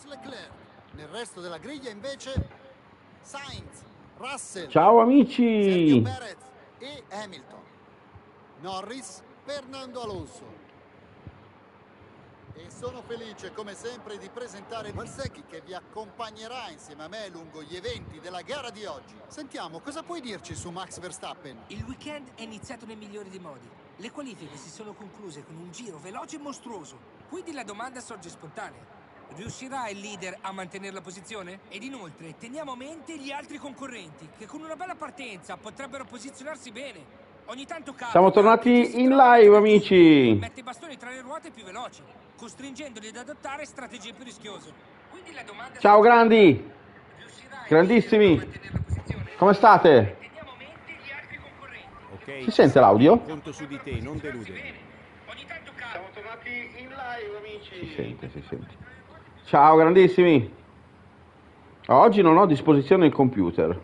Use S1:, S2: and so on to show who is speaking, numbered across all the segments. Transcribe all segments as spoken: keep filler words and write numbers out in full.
S1: Leclerc. Nel resto della griglia invece Sainz, Russell,
S2: Ciao
S1: Sergio
S2: amici!
S1: Perez e Hamilton. Norris, Fernando Alonso. E sono felice come sempre di presentare Valsecchi che vi accompagnerà insieme a me lungo gli eventi della gara di oggi. Sentiamo, cosa puoi dirci su Max Verstappen?
S3: Il weekend è iniziato nel migliore dei modi. Le qualifiche si sono concluse con un giro veloce e mostruoso. Quindi la domanda sorge spontanea. Riuscirà il leader a mantenere la posizione? Ed inoltre teniamo a mente gli altri concorrenti che con una bella partenza potrebbero posizionarsi bene. Ogni tanto capita.
S2: Siamo tornati in live amici!
S3: Mette i bastoni tra le ruote più veloci, costringendoli ad adottare strategie più rischiose. Quindi la domanda
S2: Ciao grandi! Grandissimi! Come state?
S3: teniamo a mente gli altri concorrenti.
S4: Ok.
S2: Si sente l'audio?
S4: Conto su di te, non deludere.
S3: Ogni tanto capita.
S5: Siamo tornati in live, amici.
S2: Si sente, si sente. Ciao grandissimi! Oggi non ho a disposizione il computer.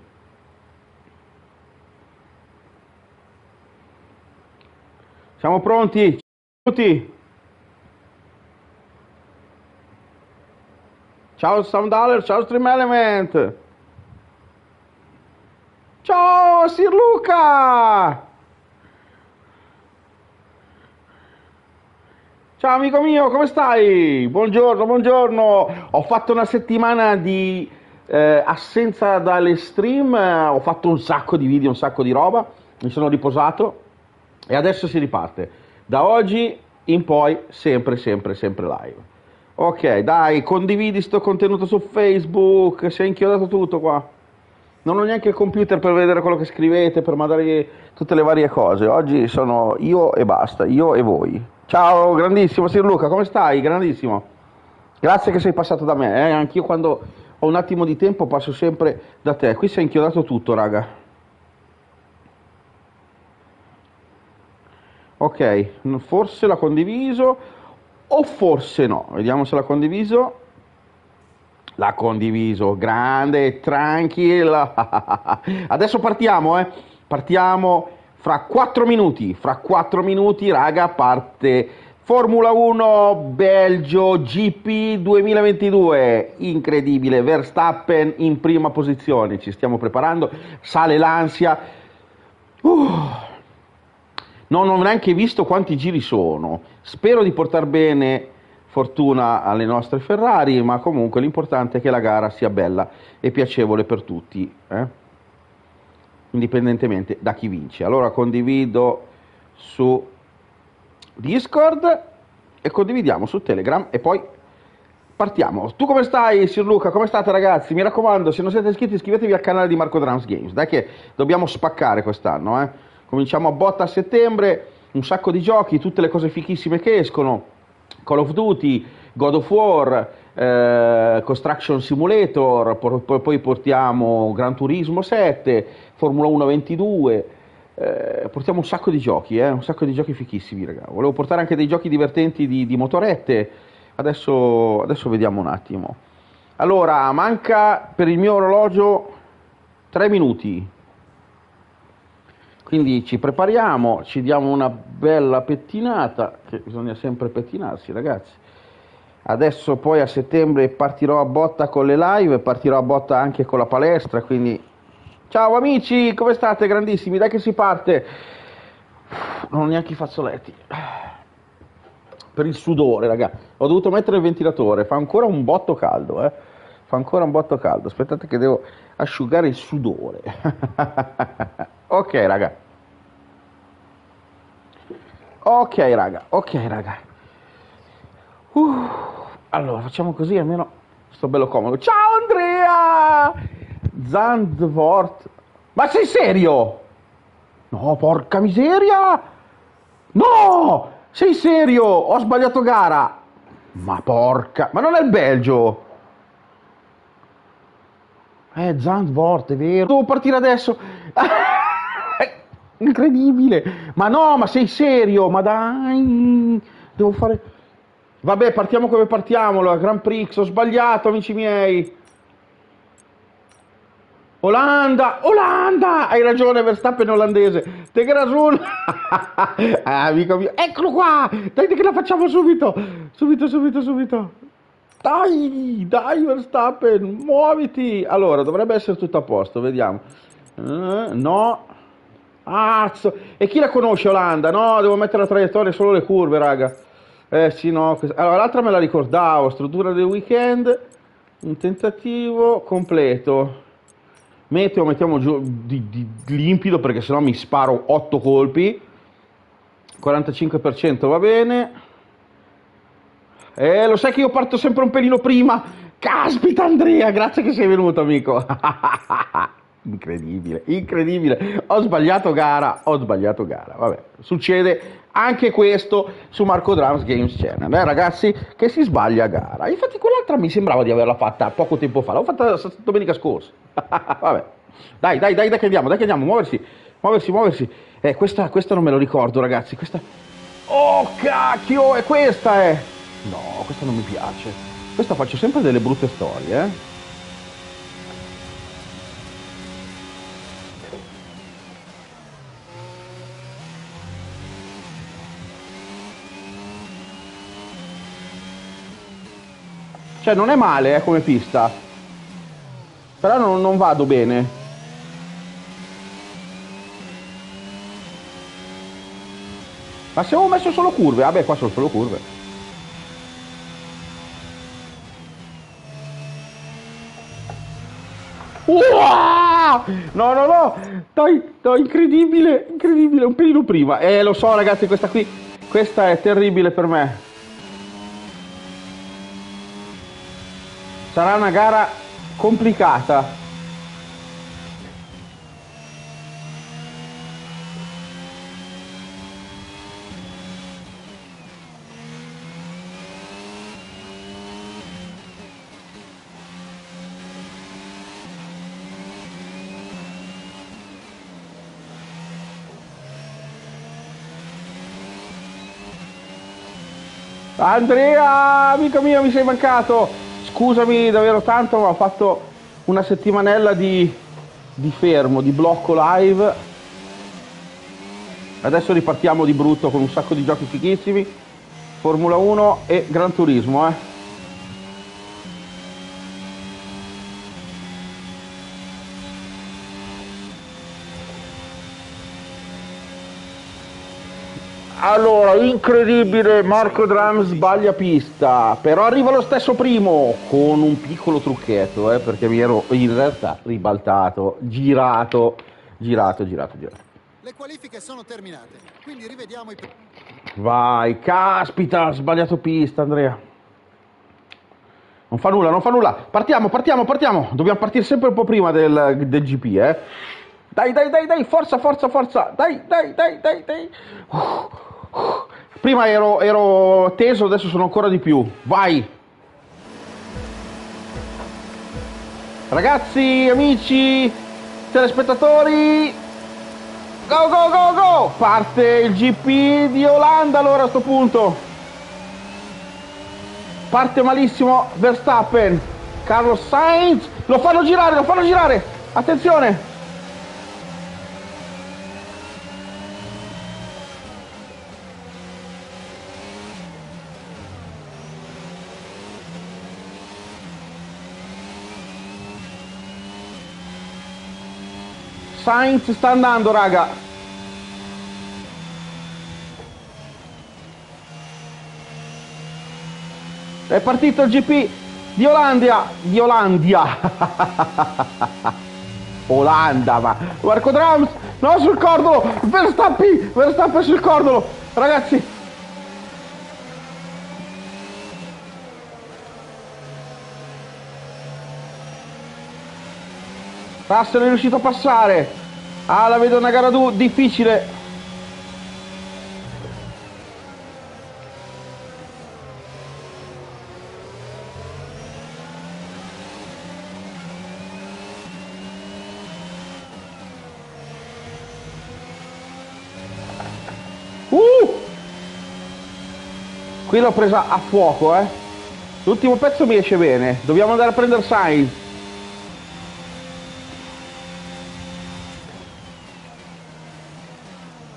S2: Siamo pronti? Tutti? Ciao Sound Dollar, ciao Stream Element! Ciao Sir Luca! Ciao amico mio, come stai? Buongiorno, buongiorno! Ho fatto una settimana di eh, assenza dalle stream, eh, ho fatto un sacco di video, un sacco di roba, mi sono riposato e adesso si riparte. Da oggi in poi sempre, sempre, sempre live. Ok, dai, condividi sto contenuto su Facebook, si è inchiodato tutto qua. Non ho neanche il computer per vedere quello che scrivete, per mandare tutte le varie cose. Oggi sono io e basta, io e voi. Ciao, grandissimo Sir Luca, come stai? Grandissimo. Grazie che sei passato da me, eh? Anch'io quando ho un attimo di tempo passo sempre da te. Qui si è inchiodato tutto, raga. Ok, forse l'ha condiviso o forse no. Vediamo se l'ha condiviso. L'ha condiviso, grande, tranquilla. Adesso partiamo, eh. Partiamo fra quattro minuti. Fra quattro minuti, raga, parte Formula uno Belgio G P duemilaventidue. Incredibile, Verstappen in prima posizione. Ci stiamo preparando, sale l'ansia. Uh. Non ho neanche visto quanti giri sono. Spero di portare bene fortuna alle nostre Ferrari, ma comunque l'importante è che la gara sia bella e piacevole per tutti, eh? Indipendentemente da chi vince. Allora condivido su Discord e condividiamo su Telegram e poi partiamo. Tu come stai, Sir Luca? Come state ragazzi? Mi raccomando, se non siete iscritti iscrivetevi al canale di Marco Drums Games, dai che dobbiamo spaccare quest'anno, eh? Cominciamo a botta a settembre, un sacco di giochi, tutte le cose fichissime che escono. Call of Duty, God of War, eh, Construction Simulator, poi, poi portiamo Gran Turismo sette, Formula uno ventidue, eh, portiamo un sacco di giochi, eh, un sacco di giochi fichissimi, raga. Volevo portare anche dei giochi divertenti di, di motorette, adesso, adesso vediamo un attimo. Allora, manca per il mio orologio tre minuti. Quindi ci prepariamo, ci diamo una bella pettinata, che bisogna sempre pettinarsi ragazzi. Adesso poi a settembre partirò a botta con le live, partirò a botta anche con la palestra, quindi ciao amici, come state grandissimi? Dai che si parte. Non ho neanche i fazzoletti. Per il sudore, raga. Ho dovuto mettere il ventilatore, fa ancora un botto caldo, eh. Fa ancora un botto caldo. Aspettate che devo asciugare il sudore. Ok, raga. Ok, raga. Ok, raga. Uh, allora, facciamo così, almeno sto bello comodo. Ciao, Andrea! Zandvoort. Ma sei serio? No, porca miseria! No! Sei serio? Ho sbagliato gara. Ma porca... Ma non è il Belgio. Eh, Zandvoort, è vero. Devo partire adesso. Incredibile. Ma no, ma sei serio? Ma dai. Devo fare... Vabbè, partiamo come partiamo. La Grand Prix, ho sbagliato, amici miei. Olanda, Olanda. Hai ragione, Verstappen olandese. Te che ragione. Ah, amico mio. Eccolo qua. Dai che la facciamo subito. Subito, subito, subito. Dai, dai Verstappen, muoviti. Allora, dovrebbe essere tutto a posto, vediamo. Eh, no. Azzo. E chi la conosce Olanda? No, devo mettere la traiettoria solo le curve, raga. Eh sì, no. Allora, l'altra me la ricordavo. Struttura del weekend. Un tentativo completo. Meteo mettiamo giù di, di, di limpido perché sennò mi sparo otto colpi. quarantacinque per cento va bene. Eh, lo sai che io parto sempre un pelino prima. Caspita Andrea, grazie che sei venuto, amico. Incredibile, incredibile. Ho sbagliato gara, ho sbagliato gara. Vabbè, succede anche questo su Marco Drums Games Channel, eh, ragazzi, che si sbaglia a gara. Infatti quell'altra mi sembrava di averla fatta poco tempo fa, l'ho fatta domenica scorsa. Vabbè, dai, dai, dai, dai che andiamo, dai che andiamo, muoversi, muoversi, muoversi. Eh, questa, questa non me lo ricordo, ragazzi, questa... Oh, cacchio, è questa, eh! No, questa non mi piace. Questa faccio sempre delle brutte storie, eh. Cioè non è male, eh, come pista. Però non, non vado bene. Ma se avevo messo solo curve? Vabbè, qua sono solo curve. Uah! No, no, no! Dai, dai, incredibile, incredibile, un pelino prima. Eh, lo so, ragazzi, questa qui, questa è terribile per me. Sarà una gara complicata. Andrea, amico mio, mi sei mancato. Scusami davvero tanto, ma ho fatto una settimanella di, di fermo, di blocco live. Adesso ripartiamo di brutto con un sacco di giochi fighissimi. Formula uno e Gran Turismo, eh. Allora, incredibile, Marco Drums sbaglia pista, però arriva lo stesso primo, con un piccolo trucchetto, eh, perché mi ero in realtà ribaltato, girato, girato, girato, girato.
S1: Le qualifiche sono terminate, quindi rivediamo i...
S2: Vai, caspita, sbagliato pista, Andrea. Non fa nulla, non fa nulla. Partiamo, partiamo, partiamo. Dobbiamo partire sempre un po' prima del, del G P, eh. Dai, dai, dai, dai, forza, forza, forza. Dai, dai, dai, dai, dai. Uh, uh. Prima ero, ero teso, adesso sono ancora di più. Vai. Ragazzi, amici, telespettatori. Go, go, go, go. Parte il G P di Olanda allora a sto punto. Parte malissimo Verstappen. Carlos Sainz. Lo fanno girare, lo fanno girare. Attenzione. Sainz sta andando, raga. È partito il G P di Olandia. Di Olandia. Olanda, ma Marco Drums. No, sul cordolo. Verstappen. Verstappen sul cordolo. Ragazzi. Russell è riuscito a passare. Ah, la vedo una gara du- difficile. Uh! Qui l'ho presa a fuoco, eh. L'ultimo pezzo mi esce bene. Dobbiamo andare a prendere Sainz.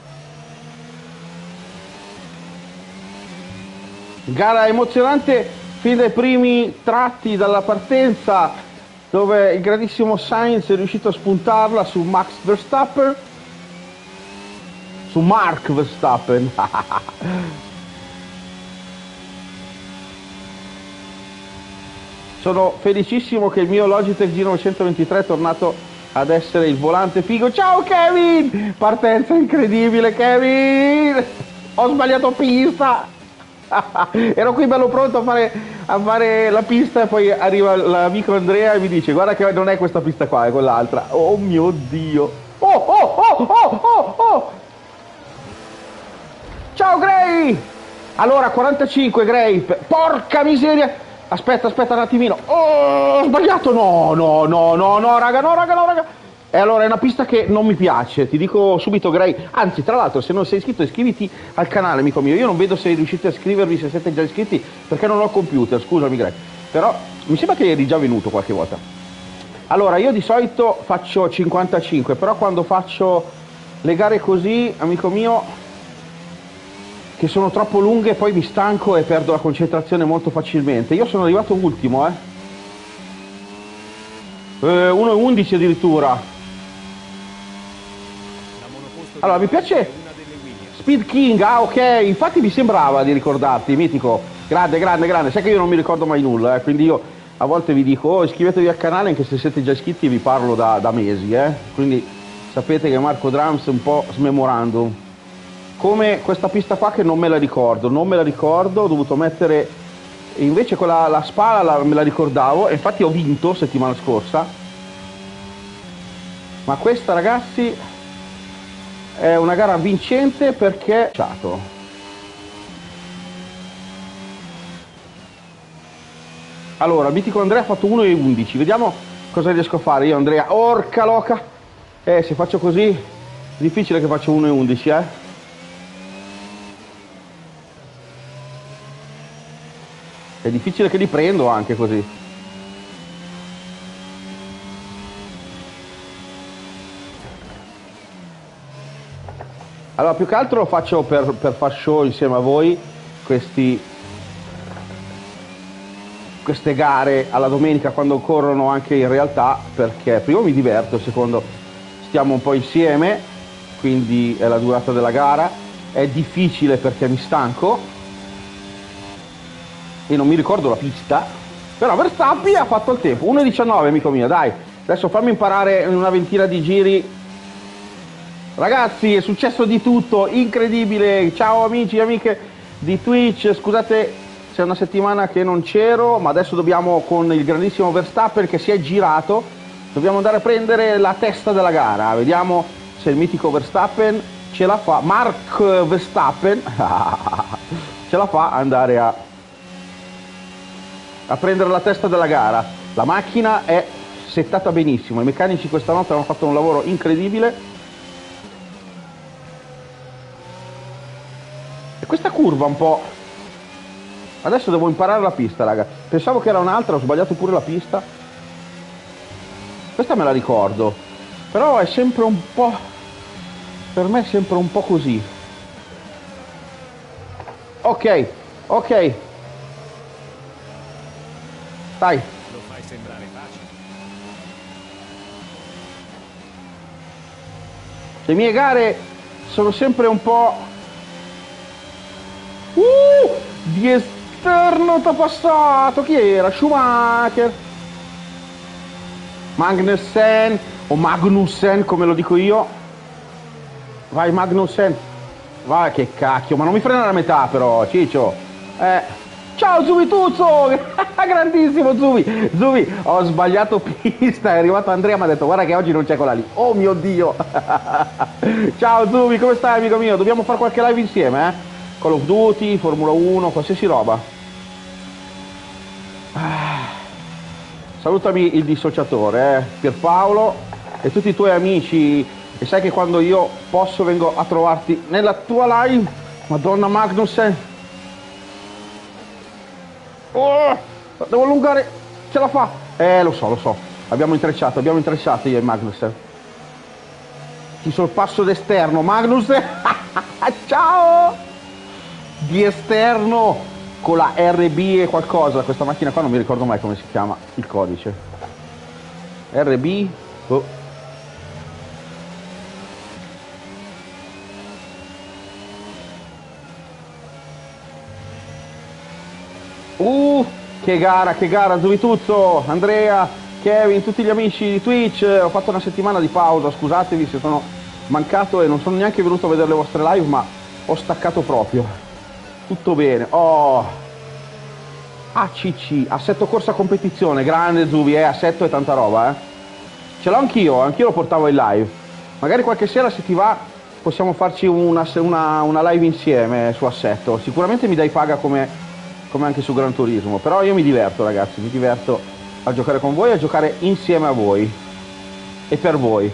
S2: Gara emozionante fin dai primi tratti dalla partenza, dove il grandissimo Sainz è riuscito a spuntarla su Max Verstappen, su Mark Verstappen. Sono felicissimo che il mio Logitech G novecentoventitré è tornato ad essere il volante figo. Ciao Kevin! Partenza incredibile, Kevin! Ho sbagliato pista! Ero qui bello pronto a fare, a fare la pista e poi arriva l'amico Andrea e mi dice guarda che non è questa pista qua, è quell'altra. Oh mio Dio! Oh oh oh oh oh oh! Ciao Gray! Allora, quarantacinque Gray, porca miseria! Aspetta, aspetta un attimino. Oh, ho sbagliato. No, no, no, no, no, raga, no, raga, no, raga. E allora è una pista che non mi piace. Ti dico subito, Gray. Anzi, tra l'altro, se non sei iscritto, iscriviti al canale, amico mio. Io non vedo se riuscite a iscrivervi, se siete già iscritti, perché non ho computer. Scusami, Gray. Però mi sembra che eri già venuto qualche volta. Allora, io di solito faccio cinquantacinque, però quando faccio le gare così, amico mio, che sono troppo lunghe, poi mi stanco e perdo la concentrazione molto facilmente. Io sono arrivato ultimo, eh. eh uno e undici addirittura. Allora, mi piace Speed King, ah ok, infatti mi sembrava di ricordarti, mitico. Grande, grande, grande. Sai che io non mi ricordo mai nulla, eh. Quindi io a volte vi dico, oh, iscrivetevi al canale, anche se siete già iscritti vi parlo da, da mesi, eh. Quindi sapete che Marco Drums è un po' smemorandum. Come questa pista qua che non me la ricordo, non me la ricordo, ho dovuto mettere, invece quella, la Spa la, me la ricordavo, e infatti ho vinto settimana scorsa, ma questa ragazzi è una gara vincente perché... Allora, il mitico Andrea ha fatto uno e undici, vediamo cosa riesco a fare io Andrea, orca loca, eh se faccio così, è difficile che faccio uno e undici, eh. È difficile che li prendo anche così. Allora, più che altro lo faccio per, per far show insieme a voi questi, queste gare alla domenica quando corrono anche in realtà, perché primo mi diverto, secondo stiamo un po' insieme, quindi è la durata della gara, è difficile perché mi stanco e non mi ricordo la pista, però Verstappen ha fatto il tempo, uno e diciannove amico mio, dai, adesso fammi imparare in una ventina di giri. Ragazzi, è successo di tutto, incredibile, ciao amici e amiche di Twitch, scusate se è una settimana che non c'ero, ma adesso dobbiamo, con il grandissimo Verstappen che si è girato, dobbiamo andare a prendere la testa della gara, vediamo se il mitico Verstappen ce la fa, Mark Verstappen, ce la fa andare a... a prendere la testa della gara. La macchina è settata benissimo, i meccanici questa notte hanno fatto un lavoro incredibile e questa curva un po', adesso devo imparare la pista raga, pensavo che era un'altra, ho sbagliato pure la pista, questa me la ricordo, però è sempre un po', per me è sempre un po' così. Ok, ok, dai.
S4: Lo fai sembrare facile.
S2: Le mie gare sono sempre un po'... Uh! Di esterno t'ha passato! Chi era? Schumacher? Magnussen? O Magnussen come lo dico io? Vai Magnussen! Vai che cacchio! Ma non mi frenare a metà però, Ciccio! Eh... Ciao Zubituzzo, grandissimo Zubi, Zubi, ho sbagliato pista, è arrivato Andrea, mi ha detto guarda che oggi non c'è quella lì, oh mio Dio, ciao Zubi, come stai amico mio, dobbiamo fare qualche live insieme, eh? Call of Duty, Formula uno, qualsiasi roba. Ah. Salutami il dissociatore, eh? Pierpaolo e tutti i tuoi amici, e sai che quando io posso vengo a trovarti nella tua live, Madonna Magnussen. Oh, devo allungare, ce la fa, eh lo so, lo so, abbiamo intrecciato, abbiamo intrecciato io e Magnussen, ci sul passo d'esterno, Magnussen, ciao, di esterno, con la R B e qualcosa, questa macchina qua non mi ricordo mai come si chiama il codice. R B oh. Uh, che gara, che gara, Zuvituzzo, Andrea, Kevin, tutti gli amici di Twitch. Ho fatto una settimana di pausa, scusatevi se sono mancato e non sono neanche venuto a vedere le vostre live, ma ho staccato proprio. Tutto bene. Oh, A C C, assetto corsa competizione, grande Zuvi, eh, assetto e tanta roba, eh. Ce l'ho anch'io, anch'io lo portavo in live. Magari qualche sera, se ti va, possiamo farci una, una, una live insieme su assetto. Sicuramente mi dai paga come... come anche su Gran Turismo, però io mi diverto, ragazzi, mi diverto a giocare con voi, a giocare insieme a voi e per voi.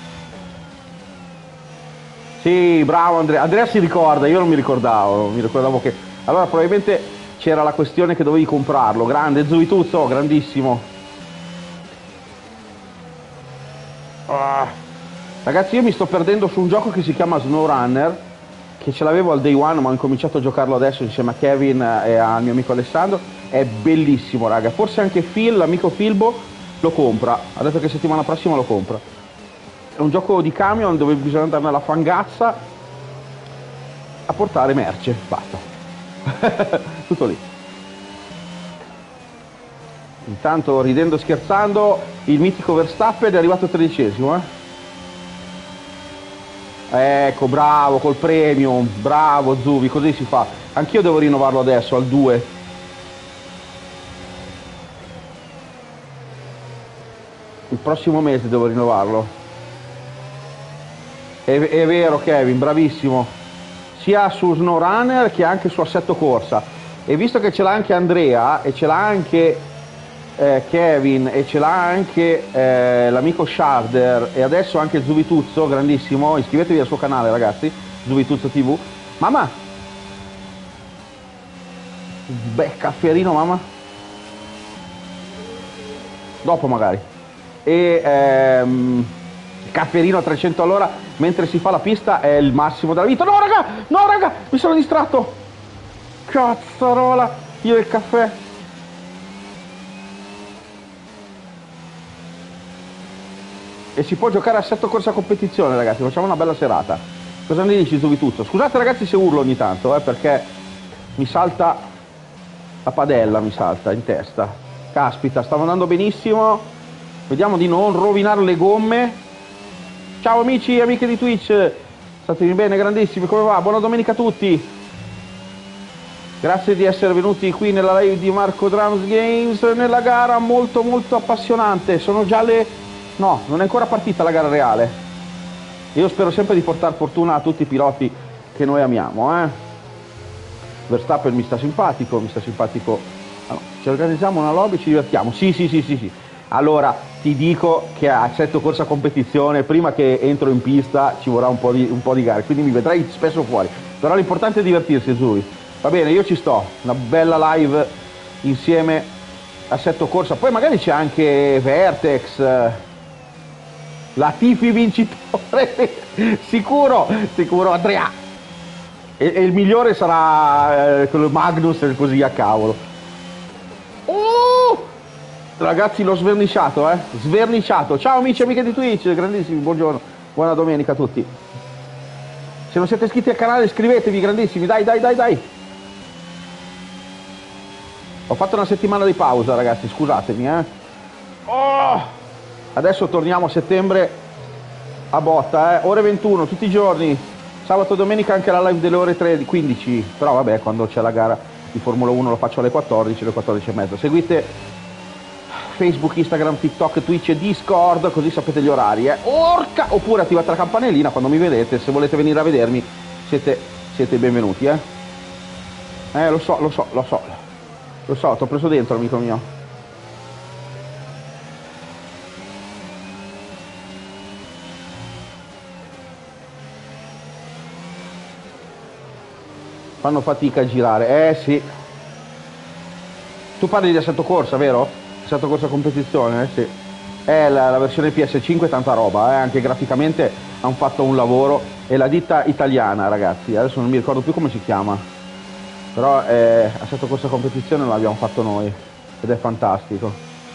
S2: Sì, bravo Andrea, Andrea si ricorda, io non mi ricordavo, mi ricordavo che allora probabilmente c'era la questione che dovevi comprarlo. Grande Zuituzzo, grandissimo. Ah. Ragazzi, io mi sto perdendo su un gioco che si chiama SnowRunner, che ce l'avevo al day one, ma ho incominciato a giocarlo adesso insieme a Kevin e al mio amico Alessandro. È bellissimo, raga. Forse anche Phil, l'amico Filbo, lo compra. Ha detto che settimana prossima lo compra. È un gioco di camion dove bisogna andare nella fangazza a portare merce. Basta. Tutto lì. Intanto, ridendo e scherzando, il mitico Verstappen è arrivato tredicesimo, eh. Ecco, bravo, col premium, bravo Zuvi, così si fa. Anch'io devo rinnovarlo adesso, al due. Il prossimo mese devo rinnovarlo. È, è vero Kevin, bravissimo. Sia su SnowRunner che anche su assetto corsa. E visto che ce l'ha anche Andrea, e ce l'ha anche eh, Kevin, e ce l'ha anche eh, l'amico Sharder, e adesso anche Zuvituzzo, grandissimo, iscrivetevi al suo canale ragazzi, Zuvituzzo tivù. Mamma, beh, cafferino mamma, dopo magari. E ehm, cafferino a trecento all'ora mentre si fa la pista è il massimo della vita. No raga, no raga, mi sono distratto, cazzarola, io e il caffè. E si può giocare a assetto corsa competizione, ragazzi, facciamo una bella serata. Cosa ne dici Zuvituzzo? Scusate ragazzi se urlo ogni tanto, eh, perché mi salta la padella, mi salta in testa. Caspita, stavo andando benissimo, vediamo di non rovinare le gomme. Ciao amici e amiche di Twitch, statemi bene, grandissimi, come va? Buona domenica a tutti. Grazie di essere venuti qui nella live di Marco Drums Games, nella gara molto molto appassionante. Sono già le... no, non è ancora partita la gara reale. Io spero sempre di portare fortuna a tutti i piloti che noi amiamo, eh. Verstappen mi sta simpatico, mi sta simpatico. Allora, ci organizziamo una lobby e ci divertiamo. Sì, sì, sì, sì, sì. Allora, ti dico che a assetto corsa competizione, prima che entro in pista ci vorrà un po' di, un po' di gare, quindi mi vedrai spesso fuori. Però l'importante è divertirsi, Zui. Va bene, io ci sto. Una bella live insieme a assetto corsa. Poi magari c'è anche Vertex, Latifi vincitore, sicuro, sicuro Andrea. E, e il migliore sarà eh, quello Magnus, così a cavolo. Uh! Ragazzi, l'ho sverniciato, eh? Sverniciato. Ciao amici e amiche di Twitch, grandissimi, buongiorno, buona domenica a tutti. Se non siete iscritti al canale iscrivetevi, grandissimi, dai, dai, dai, dai. Ho fatto una settimana di pausa, ragazzi, scusatemi, eh. Oh! Adesso torniamo a settembre a botta, eh. Ore ventuno, tutti i giorni. Sabato e domenica anche la live delle ore tre, quindici. Però vabbè, quando c'è la gara di Formula uno lo faccio alle quattordici, alle quattordici e mezza. Seguite Facebook, Instagram, TikTok, Twitch e Discord, così sapete gli orari, eh. Orca! Oppure attivate la campanellina quando mi vedete, se volete venire a vedermi siete, siete benvenuti, eh. Eh, lo so, lo so, lo so. Lo so, t'ho preso dentro, amico mio. Fanno fatica a girare, eh sì. Tu parli di assetto corsa, vero? Assetto corsa competizione, eh sì. È la, la versione P S cinque, tanta roba, eh? Anche graficamente hanno fatto un lavoro. E la ditta italiana, ragazzi, adesso non mi ricordo più come si chiama. Però eh, assetto questa competizione l'abbiamo fatto noi ed è fantastico.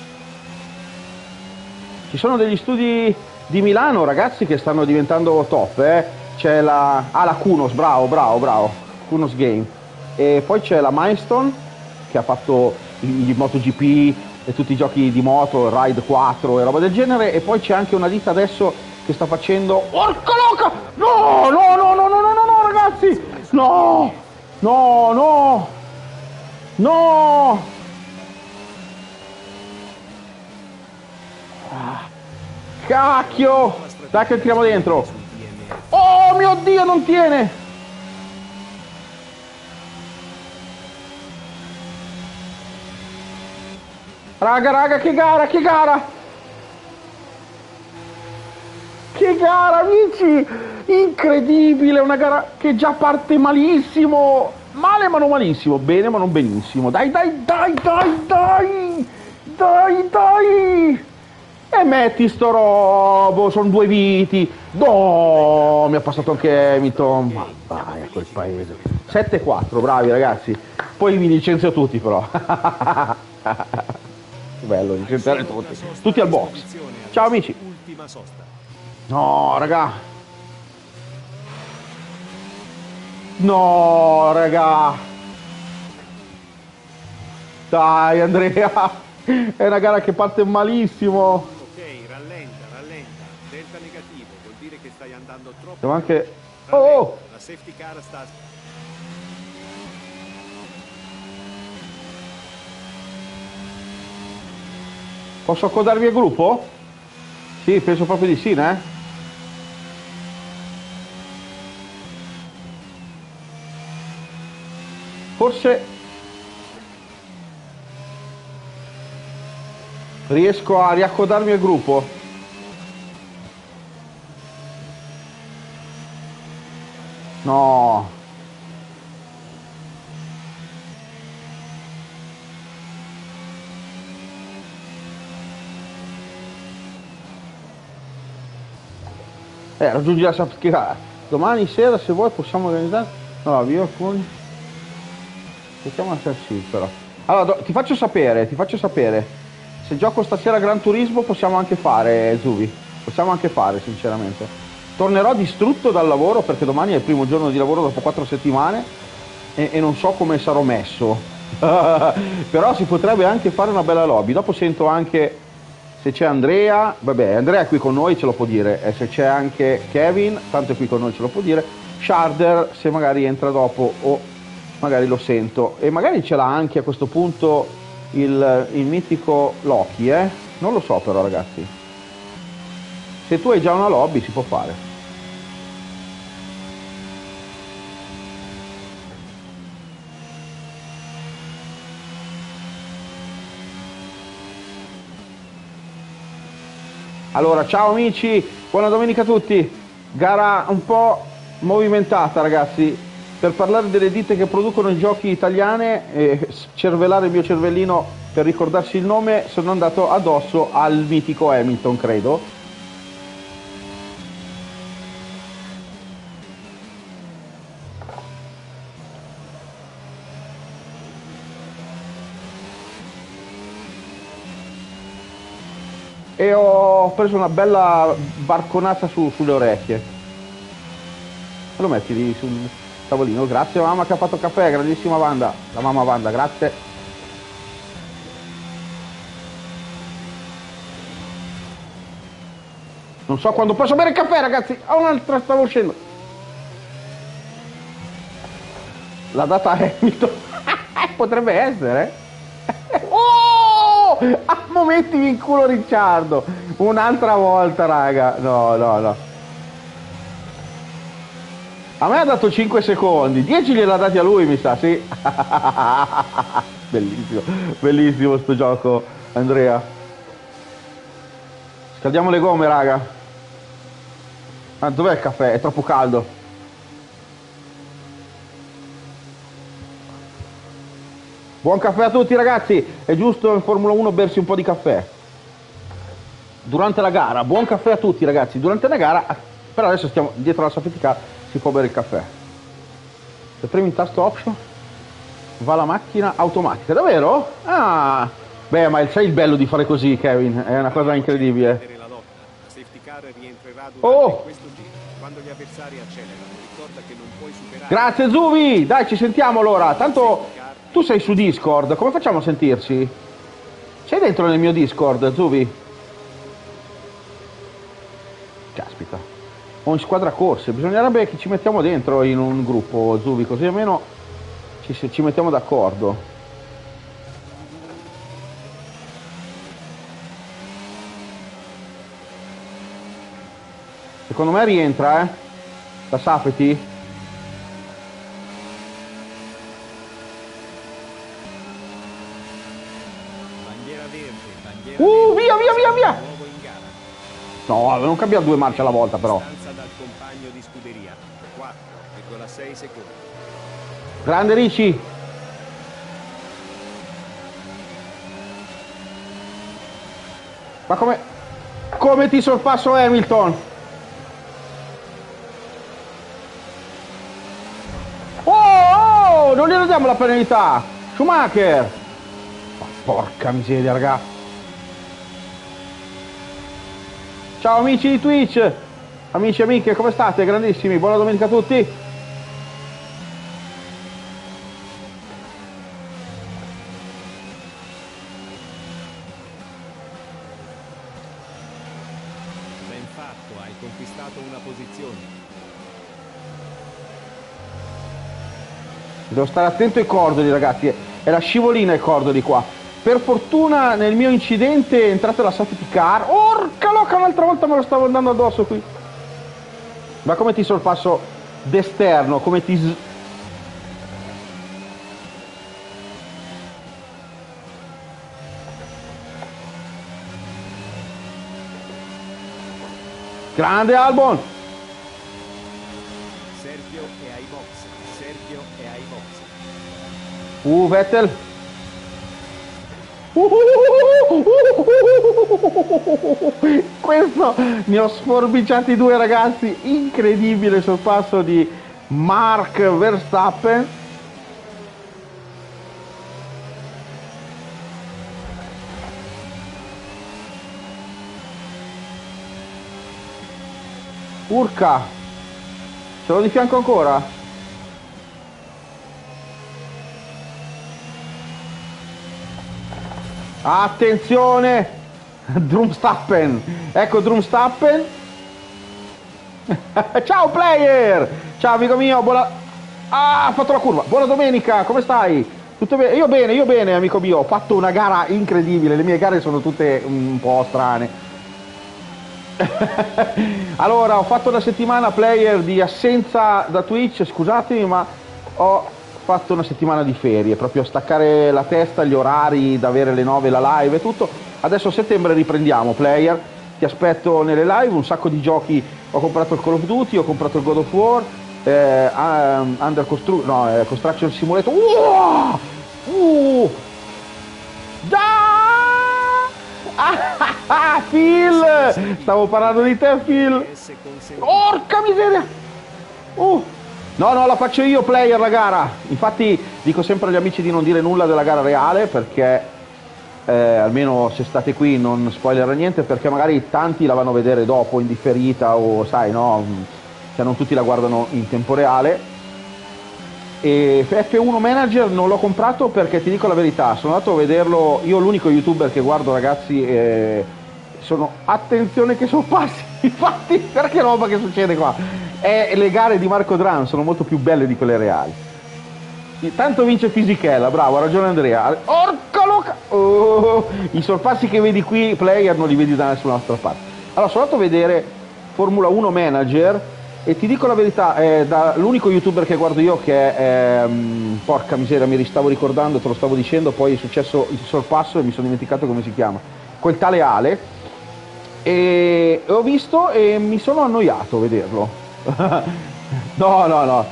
S2: Ci sono degli studi di Milano, ragazzi, che stanno diventando top, eh. C'è la... Ah, la Kunos, bravo, bravo, bravo. Kunos Game. E poi c'è la Milestone, che ha fatto il MotoGP e tutti i giochi di moto, Ride quattro e roba del genere. E poi c'è anche una ditta adesso che sta facendo... Porca loca! No, no, no, no, no, no, no, ragazzi! No! No, no! No! Ah, cacchio! Dai che entriamo dentro! Oh mio Dio, non tiene! Raga, raga, che gara, che gara! Che gara, amici! Incredibile, una gara che già parte malissimo! Male ma non malissimo, bene ma non benissimo. Dai, dai, dai, dai, dai! Dai, dai! E metti sto robo, sono due viti. No, mi ha passato anche Hamilton. Ma vai a quel paese. sette quattro, bravi ragazzi. Poi vi licenzio tutti però. Bello, licenziare tutti. Tutti al box. Ciao amici. No, raga. No, raga. Dai, Andrea. È una gara che parte malissimo.
S4: Ok, rallenta, rallenta. Delta negativo, vuol dire che stai andando troppo.
S2: Devo anche...
S4: Rallenta,
S2: Oh!
S4: la safety car sta...
S2: Posso accodarvi al gruppo? Sì, penso proprio di sì, né? Forse riesco a riaccodarmi al gruppo. No. Eh, raggiungi la sappica. Domani sera se vuoi possiamo organizzare. No, via alcuni. Facciamo una sì, però. Allora, do... ti faccio sapere, ti faccio sapere. Se gioco stasera Gran Turismo possiamo anche fare, Zubi. Possiamo anche fare, sinceramente. Tornerò distrutto dal lavoro perché domani è il primo giorno di lavoro dopo quattro settimane e, e non so come sarò messo. Però si potrebbe anche fare una bella lobby. Dopo sento anche se c'è Andrea. Vabbè, Andrea è qui con noi, ce lo può dire. E se c'è anche Kevin, tanto è qui con noi, ce lo può dire. Sharder, se magari entra dopo o magari lo sento. E magari ce l'ha anche a questo punto il, il mitico Loki, eh? Non lo so però, ragazzi. Se tu hai già una lobby si può fare. Allora, ciao amici, buona domenica a tutti. Gara un po' movimentata, ragazzi. Per parlare delle ditte che producono i giochi italiane e cervellare il mio cervellino per ricordarsi il nome, sono andato addosso al mitico Hamilton, credo. E ho preso una bella barconata su, sulle orecchie. Lo metti lì sul tavolino. Grazie mamma che ha fatto caffè, grandissima Wanda. La mamma Wanda, grazie. Non so quando posso bere il caffè, ragazzi. Ho un'altra, stavo uscendo. La data Hamilton. Potrebbe essere. Oh! A momenti mi inculo Ricciardo. Un'altra volta, raga. No, no, no. A me ha dato cinque secondi, dieci gliel'ha dati a lui, mi sa, sì. Bellissimo, bellissimo sto gioco, Andrea. Scaldiamo le gomme, raga. Ah, dov'è il caffè? È troppo caldo. Buon caffè a tutti, ragazzi. È giusto in Formula uno bersi un po' di caffè durante la gara. Buon caffè a tutti, ragazzi, durante la gara. Però adesso stiamo dietro la safety car, si può bere il caffè. Se premi il tasto option va la macchina automatica, davvero? Ah, beh, ma sai il bello di fare così, Kevin, è una cosa incredibile.
S4: La lotta. La safety car rientrerà durante
S2: Oh!
S4: questo giro. Quando gli avversari accelerano, ricorda che non puoi superare.
S2: Grazie Zuvi, dai ci sentiamo allora, tanto tu sei su Discord, come facciamo a sentirsi? Sei dentro nel mio Discord, Zuvi? Caspita, ho in squadra corse, bisognerebbe che ci mettiamo dentro in un gruppo, Zuvi, così almeno ci, ci mettiamo d'accordo. Secondo me rientra, eh? La safety?
S4: Bandiera verde, bandiera
S2: Uh,
S4: verde.
S2: via, via, via, via!
S4: Nuovo in gara.
S2: No, non cambiare due marce alla volta però.
S4: Distanza dal compagno di scuderia. quattro virgola sei secondi.
S2: Grande Ricci! Ma come... Come ti sorpasso Hamilton? Oh, oh, non glielo diamo la penalità! Schumacher! Ma porca miseria, raga! Ciao amici di Twitch! Amici e amiche, come state? Grandissimi, buona domenica a tutti!
S4: Ben fatto, hai conquistato una posizione.
S2: Devo stare attento ai cordoli, ragazzi, è la scivolina i cordoli qua. Per fortuna nel mio incidente è entrata la safety car. Orca loca, un'altra volta me lo stavo andando addosso qui. Ma come ti sorpasso d'esterno, come ti... s- Grande Albon!
S4: Sergio è ai box. Sergio è ai box.
S2: Uh, Vettel! Questo ne ho sforbiciati due, ragazzi, incredibile sorpasso di Mark Verstappen. Urca, ce l'ho di fianco ancora? Attenzione, Drumstappen, ecco Drumstappen. Ciao player, ciao amico mio, buona... Ah, ha fatto la curva, buona domenica, come stai? Tutto bene? Io bene, io bene amico mio, ho fatto una gara incredibile, le mie gare sono tutte un po' strane. Allora, ho fatto una settimana player di assenza da Twitch, scusatemi, ma ho fatto una settimana di ferie, proprio staccare la testa, gli orari, da avere le nove la live e tutto. Adesso a settembre riprendiamo player, ti aspetto nelle live, un sacco di giochi, ho comprato il Call of Duty, ho comprato il God of War, eh, um, Under Constru- no, eh, Construction Simulator. Wow! Uh! Da! Ah, Phil! Stavo parlando di te, Phil! Porca miseria! Uh! No, no, la faccio io, player, la gara! Infatti dico sempre agli amici di non dire nulla della gara reale, perché eh, almeno se state qui non spoilerà niente, perché magari tanti la vanno a vedere dopo, in differita, o sai, no? Cioè non tutti la guardano in tempo reale. E F uno Manager non l'ho comprato perché ti dico la verità, sono andato a vederlo, io l'unico youtuber che guardo, ragazzi, eh, sono, attenzione che sorpassi, infatti perché roba che succede qua, e le gare di Marco Dran sono molto più belle di quelle reali. Tanto vince Fisichella, bravo, ha ragione Andrea. Orca loca! Oh, i sorpassi che vedi qui, player, non li vedi da nessun'altra parte. Allora, sono andato a vedere Formula uno Manager. E ti dico la verità, è da, l'unico youtuber che guardo io che è, ehm, porca miseria, mi stavo ricordando, te lo stavo dicendo, poi è successo il sorpasso e mi sono dimenticato come si chiama, quel tale Ale, e ho visto e mi sono annoiato a vederlo. No, no, no.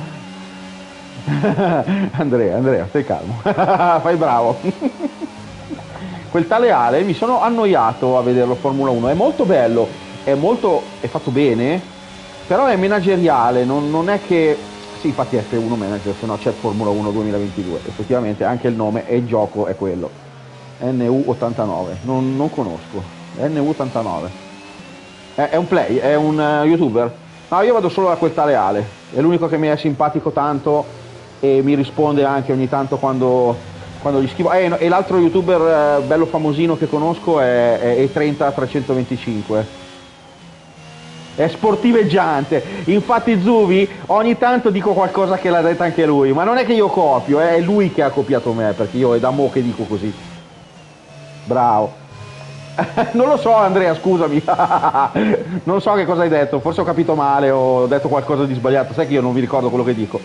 S2: Andrea, Andrea, stai calmo, fai bravo. Quel tale Ale, mi sono annoiato a vederlo Formula uno, è molto bello, è molto, è fatto bene, però è manageriale, non, non è che sì, infatti F uno Manager, se no c'è Formula uno duemilaventidue, effettivamente anche il nome e il gioco è quello. N U ottantanove, non, non conosco. N U ottantanove. È, è un play, è un uh, youtuber? No, io vado solo da quel tale Ale, è l'unico che mi è simpatico tanto e mi risponde anche ogni tanto quando, quando gli scrivo. Eh, no, e l'altro youtuber uh, bello famosino che conosco è, è E trenta trecentoventicinque. È sportiveggiante, infatti Zubi ogni tanto dico qualcosa che l'ha detta anche lui, ma non è che io copio, è lui che ha copiato me, perché io è da mo' che dico così. Bravo. Non lo so Andrea, scusami. Non so che cosa hai detto, forse ho capito male o ho detto qualcosa di sbagliato, sai che io non mi ricordo quello che dico.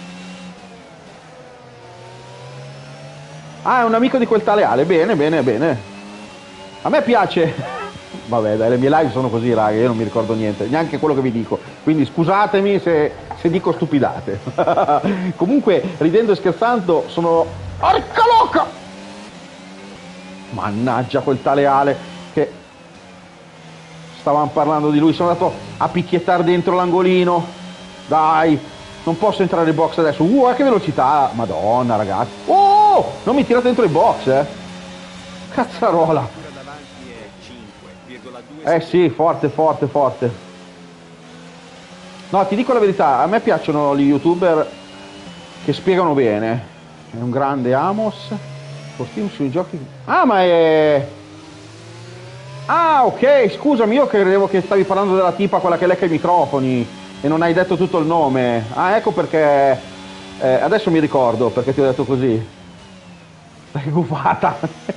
S2: Ah, è un amico di quel tale Ale, bene, bene, bene. A me piace. Vabbè dai, le mie live sono così raga, io non mi ricordo niente, neanche quello che vi dico, quindi scusatemi se, se dico stupidate. Comunque, ridendo e scherzando, sono... Porca loca! Mannaggia quel tale Ale, che... Stavamo parlando di lui, sono andato a picchiettare dentro l'angolino. Dai, non posso entrare in box adesso. Uh, che velocità, madonna ragazzi. Oh, non mi tirate dentro i box, eh. Cazzarola. Eh sì, forte, forte, forte. No, ti dico la verità, a me piacciono gli youtuber che spiegano bene. È un grande Amos. Sportivo sui giochi. Ah, ma è... Ah, ok, scusami, io credevo che stavi parlando della tipa, quella che lecca i microfoni, e non hai detto tutto il nome. Ah, ecco perché... Eh, adesso mi ricordo perché ti ho detto così. Che gufata.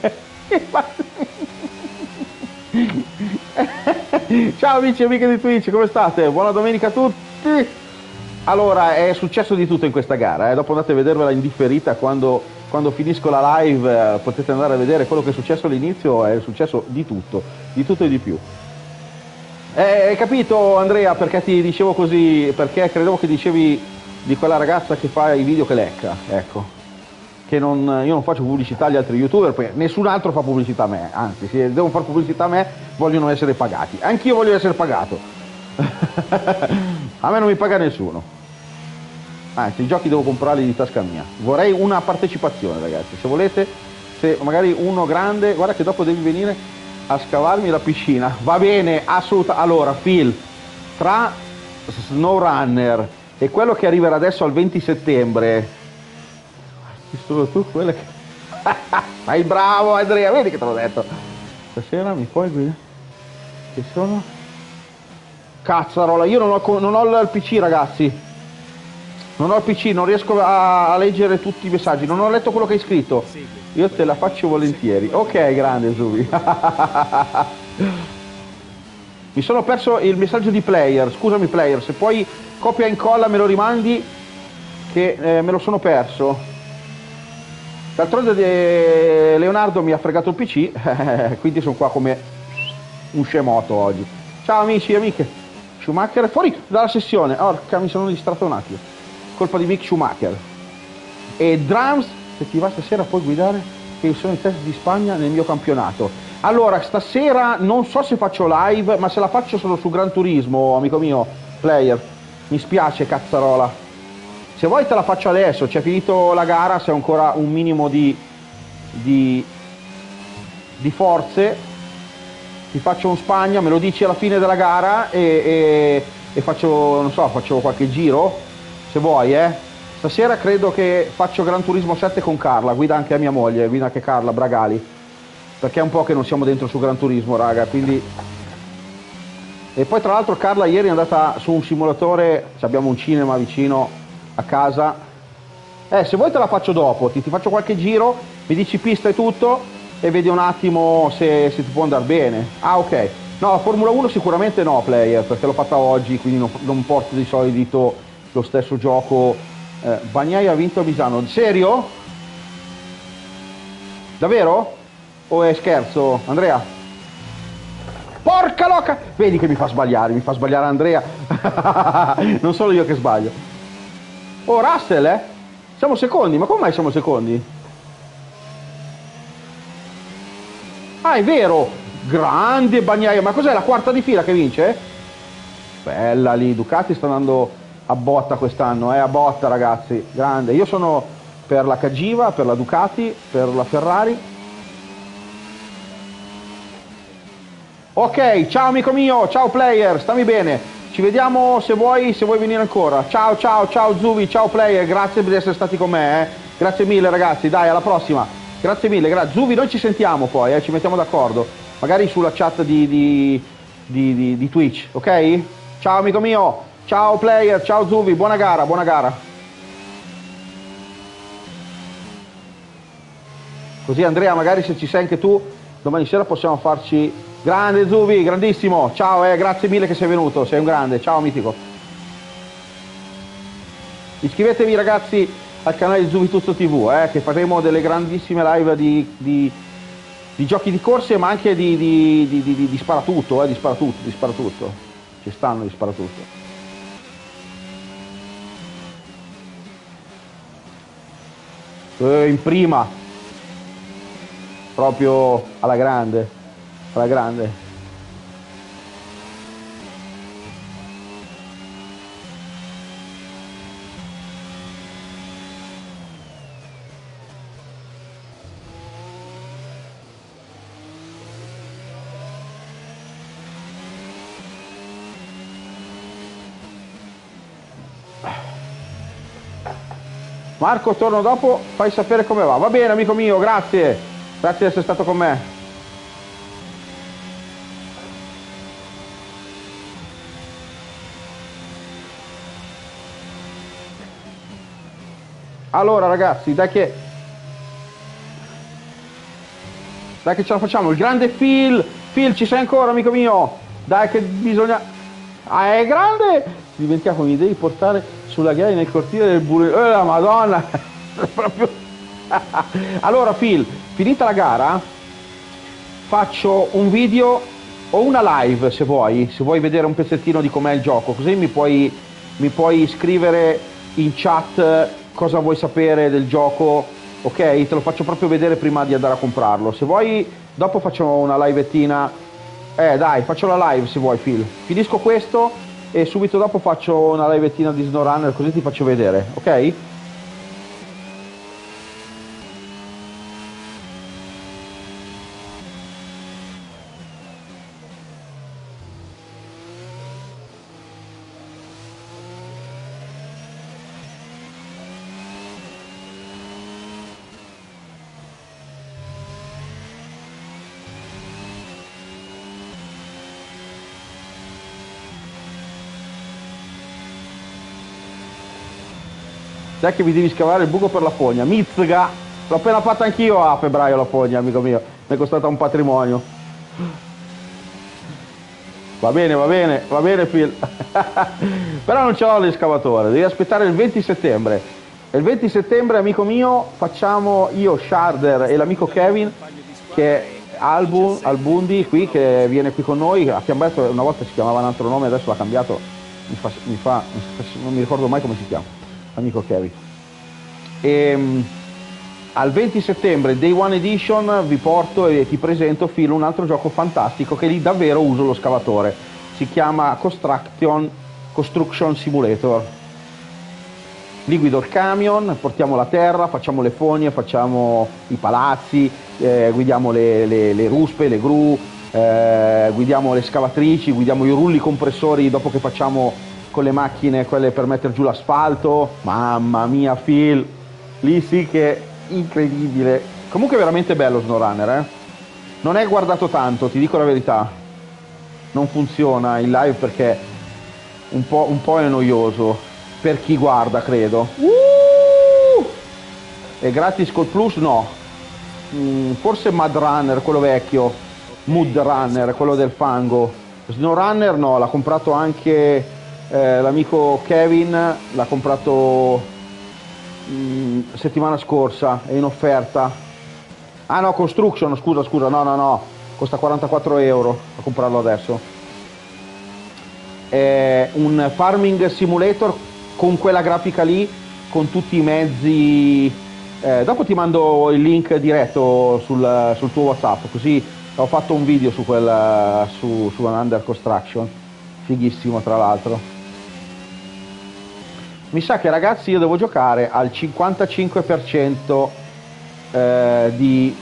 S2: Ciao amici e amiche di Twitch, come state? Buona domenica a tutti. Allora, è successo di tutto in questa gara, eh? Dopo andate a vedervela in differita quando, quando finisco la live, eh, potete andare a vedere quello che è successo all'inizio, è successo di tutto, di tutto e di più. Eh, hai capito Andrea perché ti dicevo così? Perché credevo che dicevi di quella ragazza che fa i video che lecca, ecco. Che non, io non faccio pubblicità agli altri youtuber perché nessun altro fa pubblicità a me, anzi se devono fare pubblicità a me vogliono essere pagati, anch'io voglio essere pagato. A me non mi paga nessuno, anzi i giochi devo comprarli di tasca mia. Vorrei una partecipazione ragazzi, se volete, se magari uno grande, guarda che dopo devi venire a scavarmi la piscina, va bene, assolutamente. Allora Phil, tra SnowRunner e quello che arriverà adesso al venti settembre, solo tu quella che... Fai bravo Andrea, vedi che te l'ho detto. Stasera mi puoi guidare? Che sono? Cazzarola, io non ho, non ho il P C ragazzi. Non ho il P C, non riesco a, a leggere tutti i messaggi. Non ho letto quello che hai scritto. Io te la faccio volentieri. Ok, grande Zubi. Mi sono perso il messaggio di Player. Scusami Player, se poi copia e incolla me lo rimandi, che eh, me lo sono perso. D'altronde Leonardo mi ha fregato il P C, quindi sono qua come un scemotto oggi. Ciao amici e amiche. Schumacher è fuori dalla sessione. Orca, mi sono distratto un attimo. Colpa di Mick Schumacher. E Drums, se ti va stasera puoi guidare, che sono in testa di Spagna nel mio campionato. Allora, stasera non so se faccio live, ma se la faccio solo su Gran Turismo, amico mio, Player. Mi spiace, cazzarola. Se vuoi te la faccio adesso, c'è finito la gara, se ho ancora un minimo di, di, di forze, ti faccio un Spagna, me lo dici alla fine della gara e, e, e faccio, non so, faccio qualche giro, se vuoi, eh. Stasera credo che faccio Gran Turismo sette con Carla, guida anche a mia moglie, guida anche Carla Bragali, perché è un po' che non siamo dentro su Gran Turismo, raga, quindi... E poi tra l'altro Carla ieri è andata su un simulatore, abbiamo un cinema vicino a casa, eh se vuoi te la faccio dopo, ti, ti faccio qualche giro, mi dici pista e tutto e vedi un attimo se, se ti può andare bene. Ah ok, no la Formula uno sicuramente no Player, perché l'ho fatta oggi, quindi non, non porto di solito lo stesso gioco. eh, Bagnaia ha vinto a Misano, serio? Davvero? O è scherzo Andrea? Porca loca, vedi che mi fa sbagliare, mi fa sbagliare Andrea. Non solo io che sbaglio. Oh, Russell, eh? Siamo secondi, ma come mai siamo secondi? Ah, è vero! Grande Bagnaia, ma cos'è la quarta di fila che vince? Bella lì, Ducati sta andando a botta quest'anno, eh, a botta ragazzi, grande. Io sono per la Cagiva, per la Ducati, per la Ferrari. Ok, ciao amico mio, ciao player, stammi bene. Ci vediamo se vuoi, se vuoi venire ancora. Ciao, ciao, ciao Zuvi, ciao player, grazie per essere stati con me, eh. Grazie mille ragazzi, dai, alla prossima. Grazie mille, grazie. Zuvi, noi ci sentiamo poi, eh, ci mettiamo d'accordo. Magari sulla chat di, di, di, di, di Twitch, ok? Ciao amico mio, ciao player, ciao Zuvi, buona gara, buona gara. Così Andrea, magari se ci sei anche tu, domani sera possiamo farci... Grande Zuvi, grandissimo, ciao, eh, grazie mille che sei venuto, sei un grande, ciao mitico. Iscrivetevi ragazzi al canale di Zuvituzzo tivù, eh, che faremo delle grandissime live di, di, di giochi di corse, ma anche di, di, di, di, di sparatutto, eh, di sparatutto, di sparatutto. Ci stanno di sparatutto. Eh, in prima, proprio alla grande, alla grande. Marco, torno dopo, fai sapere come va. Va bene amico mio, grazie. Grazie di essere stato con me. Allora ragazzi, dai che... Dai che ce la facciamo. Il grande Phil. Phil, ci sei ancora amico mio? Dai che bisogna... Ah, è grande! Dimenticato, mi devi portare sulla ghiaia nel cortile del burro. Eh, la madonna! Proprio... Allora Phil, finita la gara, faccio un video o una live se vuoi, se vuoi vedere un pezzettino di com'è il gioco, così mi puoi, mi puoi scrivere in chat cosa vuoi sapere del gioco, ok? Te lo faccio proprio vedere prima di andare a comprarlo. Se vuoi, dopo facciamo una livettina. Eh dai, faccio la live se vuoi Phil. Finisco questo e subito dopo faccio una livettina di SnowRunner, così ti faccio vedere, ok? Sai che vi devi scavare il buco per la fogna, Mizga! L'ho appena fatta anch'io a febbraio la fogna, amico mio, mi è costata un patrimonio. Va bene, va bene, va bene Phil. Però non ce l'ho l'escavatore, devi aspettare il venti settembre. E il venti settembre, amico mio, facciamo io, Sharder e l'amico Kevin, che è Albun, Albundi qui, che viene qui con noi, a Chiamberto una volta si chiamava un altro nome, adesso l'ha cambiato, mi fa, mi fa, non mi ricordo mai come si chiama. Amico Kevin. E, al venti settembre, Day One Edition, vi porto e ti presento Phil un altro gioco fantastico che lì davvero uso lo scavatore. Si chiama Construction, Construction Simulator. Lì guido il camion, portiamo la terra, facciamo le fogne, facciamo i palazzi, eh, guidiamo le, le, le ruspe, le gru, eh, guidiamo le scavatrici, guidiamo i rulli compressori dopo che facciamo con le macchine, quelle per mettere giù l'asfalto. Mamma mia Phil, lì sì che è incredibile. Comunque è veramente bello SnowRunner, eh? Non è guardato tanto, ti dico la verità. Non funziona in live perché un po', un po' è noioso per chi guarda, credo. Uh! E gratis col plus no. Mm, forse Mud Runner, quello vecchio. Mud Runner, quello del fango. SnowRunner no, l'ha comprato anche... Eh, l'amico Kevin l'ha comprato mh, settimana scorsa, è in offerta. Ah no, Construction, scusa, scusa, no, no, no, costa quarantaquattro euro a comprarlo adesso. È un farming simulator con quella grafica lì, con tutti i mezzi. Eh, dopo ti mando il link diretto sul, sul tuo WhatsApp, così ho fatto un video su quel su, su un Under Construction, fighissimo tra l'altro. Mi sa che ragazzi io devo giocare al cinquantacinque per cento eh, di,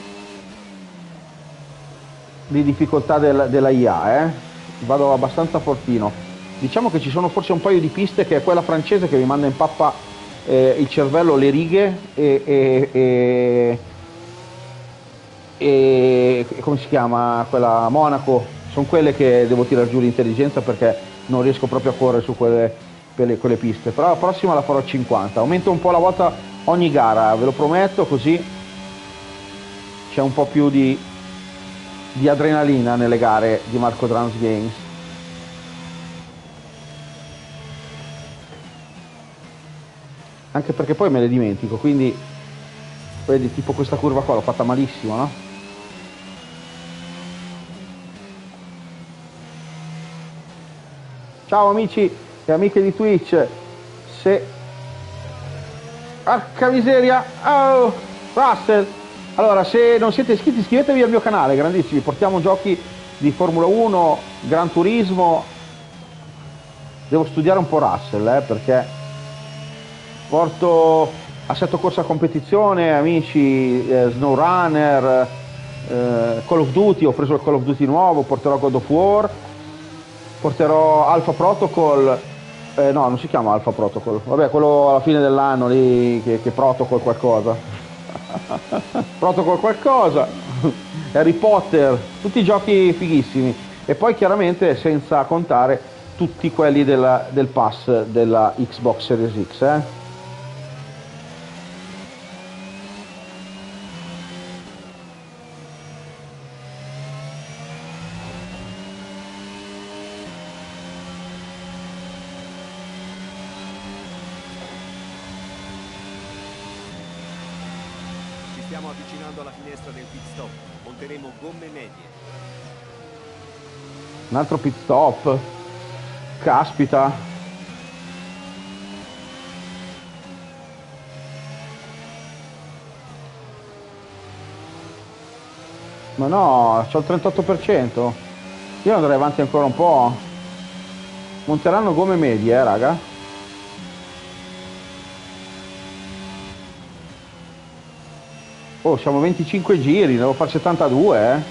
S2: di difficoltà del, della I A, eh. Vado abbastanza fortino. Diciamo che ci sono forse un paio di piste, che è quella francese che mi manda in pappa eh, il cervello, le righe e, e, e, e come si chiama quella, Monaco. Sono quelle che devo tirare giù l'intelligenza perché non riesco proprio a correre su quelle, quelle, quelle piste. Però la prossima la farò a cinquanta, aumento un po' la volta ogni gara, ve lo prometto, così c'è un po' più di, di adrenalina nelle gare di Marco Drums Games. Anche perché poi me le dimentico, quindi vedi, tipo questa curva qua l'ho fatta malissimo, no? Ciao amici e amiche di Twitch, se... Porca miseria! Oh, Russell! Allora, se non siete iscritti iscrivetevi al mio canale, grandissimi, portiamo giochi di Formula uno, Gran Turismo. Devo studiare un po' Russell, eh, perché porto assetto corsa a competizione, amici, eh, SnowRunner, eh, Call of Duty, ho preso il Call of Duty nuovo, porterò God of War, porterò Alpha Protocol, eh, no, non si chiama Alpha Protocol, vabbè, quello alla fine dell'anno lì, che, che Protocol qualcosa, Protocol qualcosa, Harry Potter, tutti i giochi fighissimi, e poi chiaramente senza contare tutti quelli della, del pass della Xbox Series X, eh.
S4: Stiamo avvicinando alla finestra del pit stop. Monteremo gomme medie.
S2: Un altro pit stop. Caspita. Ma no, c'ho il trentotto per cento. Io andrei avanti ancora un po'. Monteranno gomme medie, eh, raga. Oh, siamo venticinque giri, ne devo fare settantadue, eh.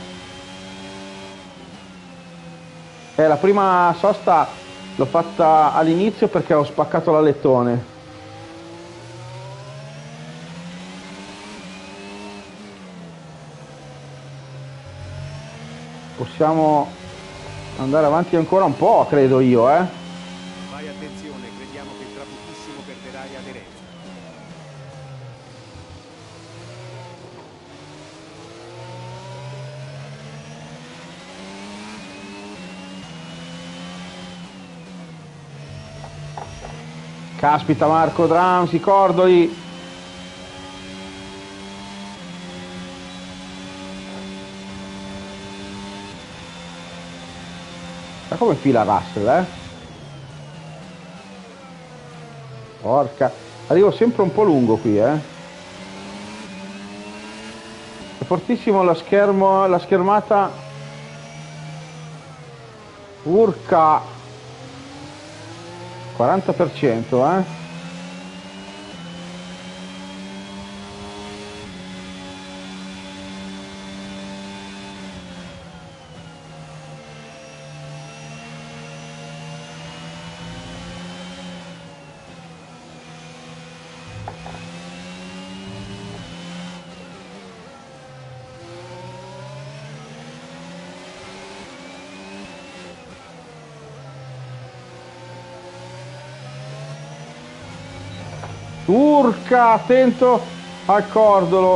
S2: Eh, la prima sosta l'ho fatta all'inizio perché ho spaccato l'alettone. Possiamo andare avanti ancora un po', credo io, eh.
S4: Fai attenzione, crediamo che tra pochissimo perderai aderenza.
S2: Caspita, Marco Drums, i cordoli. Ma come fila Russell, eh? Porca. Arrivo sempre un po' lungo qui, eh? È fortissimo la schermo, la schermata. Urca. quaranta per cento, eh? Urca, attento al cordolo.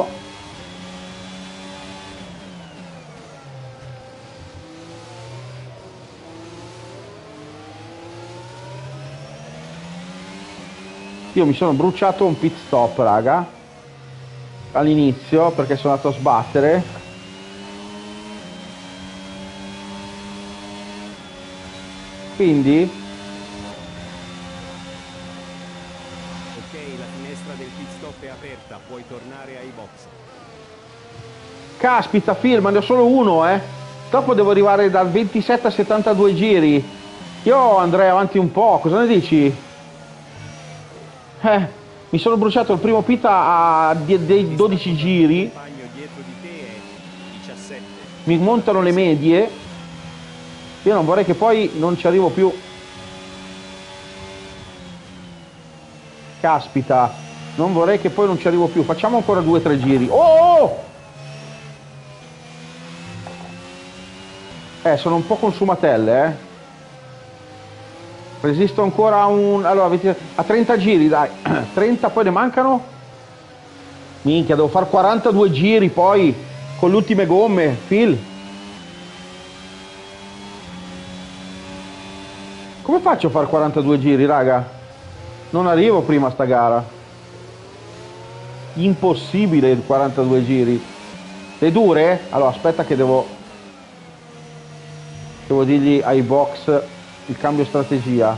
S2: Io mi sono bruciato un pit stop, raga, all'inizio perché sono andato a sbattere. Quindi
S4: Del pit stop è aperta, puoi tornare ai box.
S2: caspita, firma, ne ho solo uno, eh. Dopo devo arrivare dal ventisette a settantadue giri. Io andrei avanti un po', cosa ne dici? Eh, mi sono bruciato il primo pita a die- dei dodici giri.
S4: Il compagno dietro di te è diciassette.
S2: Mi montano le medie. Io non vorrei che poi non ci arrivo più. Caspita, non vorrei che poi non ci arrivo più. Facciamo ancora due o tre giri. Oh! Eh, sono un po' consumatelle, eh. Resisto ancora a un... Allora, a trenta giri, dai. trenta, poi ne mancano? Minchia, devo fare quarantadue giri poi con le ultime gomme, Phil. Come faccio a fare quarantadue giri, raga? Non arrivo prima a sta gara. Impossibile quarantadue giri. Le dure? Allora, aspetta che devo... Devo dirgli ai box il cambio strategia.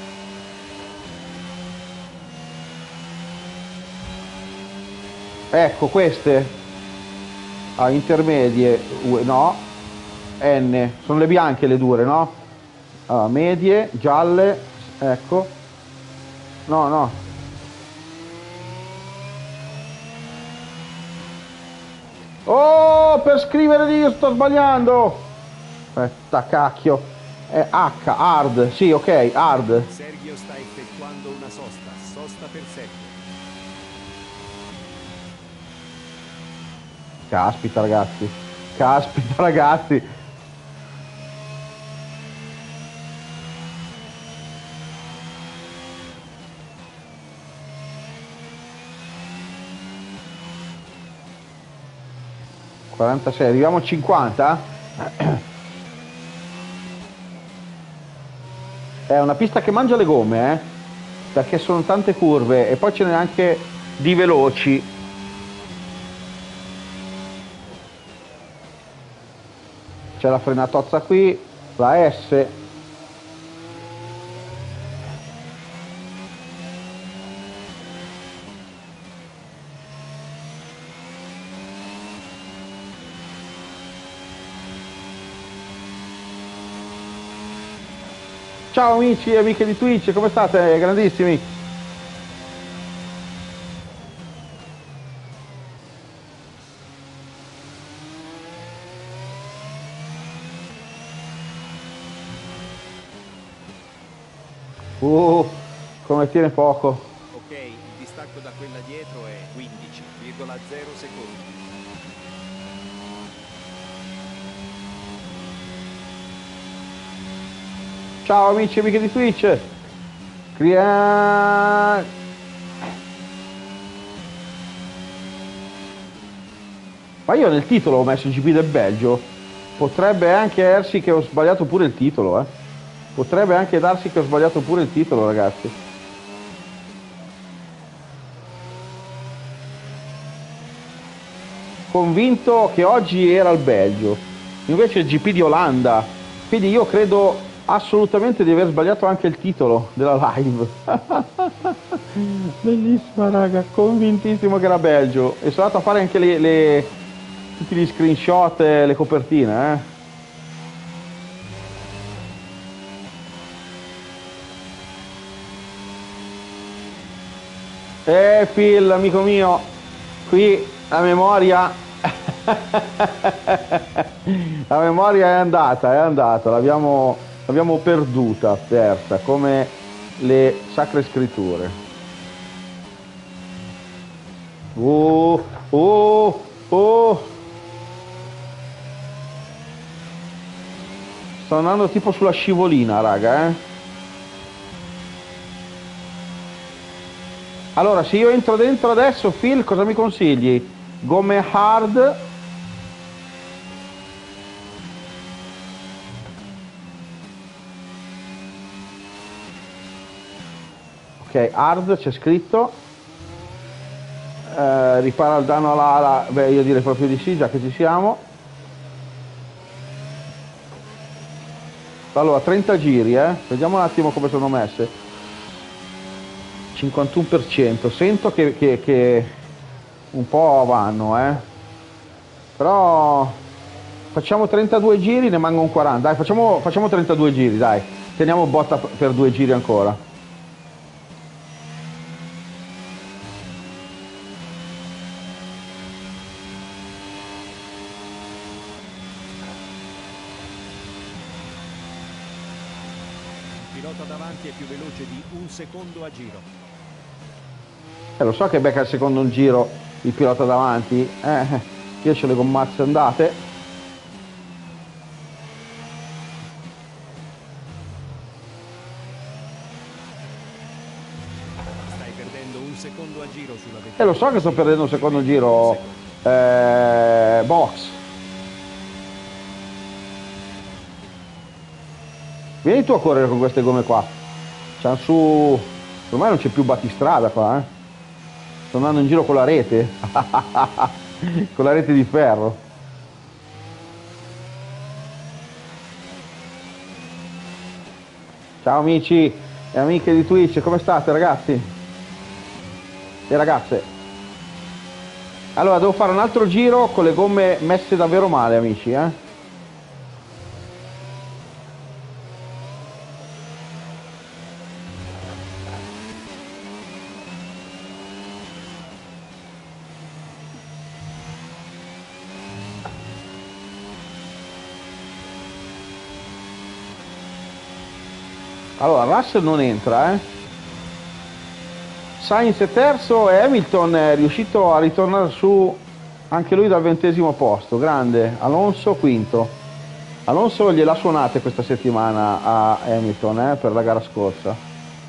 S2: Ecco queste. Ah, intermedie. No. N. Sono le bianche le dure, no? Allora, medie, gialle. Ecco. No, no. Oh, per scrivere lì io sto sbagliando. Aspetta, cacchio. È H, hard. Sì, ok, hard.
S4: Sergio sta effettuando una sosta. Sosta per Sergio.
S2: Caspita, ragazzi. Caspita, ragazzi. quarantasei, arriviamo a cinquanta? È una pista che mangia le gomme, eh? Perché sono tante curve e poi ce n'è anche di veloci. C'è la frenatozza qui, la S. Ciao amici e amiche di Twitch, come state? Grandissimi! Uh, come tiene poco.
S4: Ok, il distacco da quella dietro è quindici virgola zero secondi.
S2: Ciao amici e amiche di Twitch. Cria... Ma io nel titolo ho messo G P del Belgio. Potrebbe anche darsi che ho sbagliato pure il titolo, eh. Potrebbe anche darsi che ho sbagliato pure il titolo, ragazzi. Convinto che oggi era il Belgio. Invece è il G P di Olanda. Quindi io credo assolutamente di aver sbagliato anche il titolo della live. Bellissima, raga, convintissimo che era Belgio. E sono andato a fare anche le, le tutti gli screenshot e le copertine, eh. Eh Phil, amico mio, qui la memoria la memoria è andata, è andata, l'abbiamo l'abbiamo perduta, persa, come le sacre scritture. Oh, oh, oh. Sto andando tipo sulla scivolina, raga, eh. Allora, se io entro dentro adesso, Phil, cosa mi consigli? Gomme hard? Ok, hard c'è scritto. Eh, ripara il danno all'ala. Beh, io direi proprio di sì, già che ci siamo. Allora, trenta giri, eh. Vediamo un attimo come sono messe. cinquantuno per cento. Sento che, che, che un po' vanno, eh. Però facciamo trentadue giri, ne manca un quaranta. Dai, facciamo, facciamo trentadue giri, dai. Teniamo botta per due giri ancora.
S6: pilota davanti è più veloce di un secondo a giro.
S2: Eh, lo so che becca il secondo giro il pilota davanti. Eh, io ho le gommazze andate.
S6: Stai perdendo un secondo a giro sulla vettura.
S2: Eh, lo so che sto perdendo un secondo giro. Eh, box. Vieni tu a correre con queste gomme qua. C'hanno su... Ormai non c'è più battistrada qua, eh. Sto andando in giro con la rete. Con la rete di ferro. Ciao amici e amiche di Twitch, come state ragazzi? E ragazze? Allora, devo fare un altro giro con le gomme messe davvero male, amici, eh. Allora, Russell non entra, eh. Sainz è terzo e Hamilton è riuscito a ritornare su anche lui dal ventesimo posto. Grande. Alonso quinto. Alonso gliel'ha suonate questa settimana a Hamilton, eh, per la gara scorsa.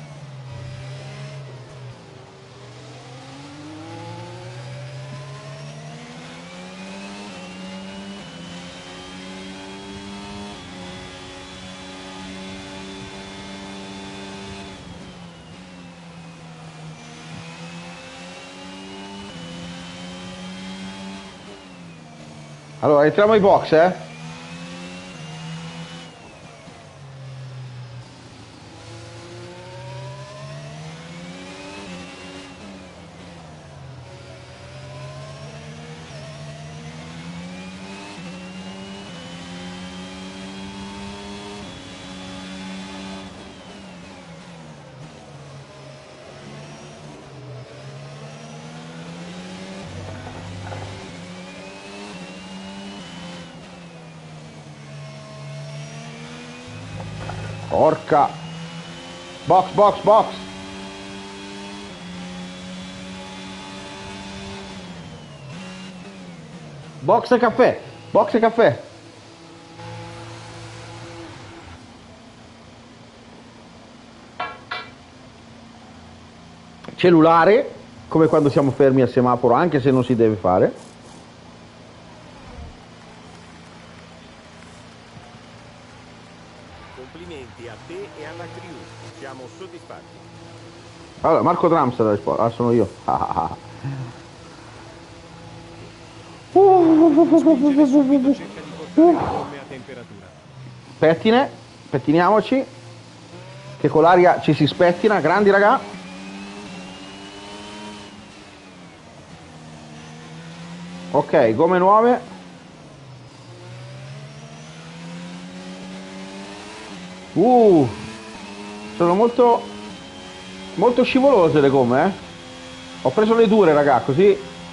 S2: Allora, entriamo ai box, eh? Porca. Box, box, box. Box e caffè. Box e caffè. Cellulare, come quando siamo fermi al semaforo, anche se non si deve fare.
S6: Complimenti a te e alla crew, siamo soddisfatti.
S2: Allora, Marco Drums la risposta, ah, sono io.
S6: Spingere subito, cerca di portare le gomme a temperatura.
S2: Pettine, pettiniamoci, che con l'aria ci si spettina, grandi raga. Ok, gomme nuove. Uh, sono molto molto scivolose le gomme, eh. Ho preso le dure raga, così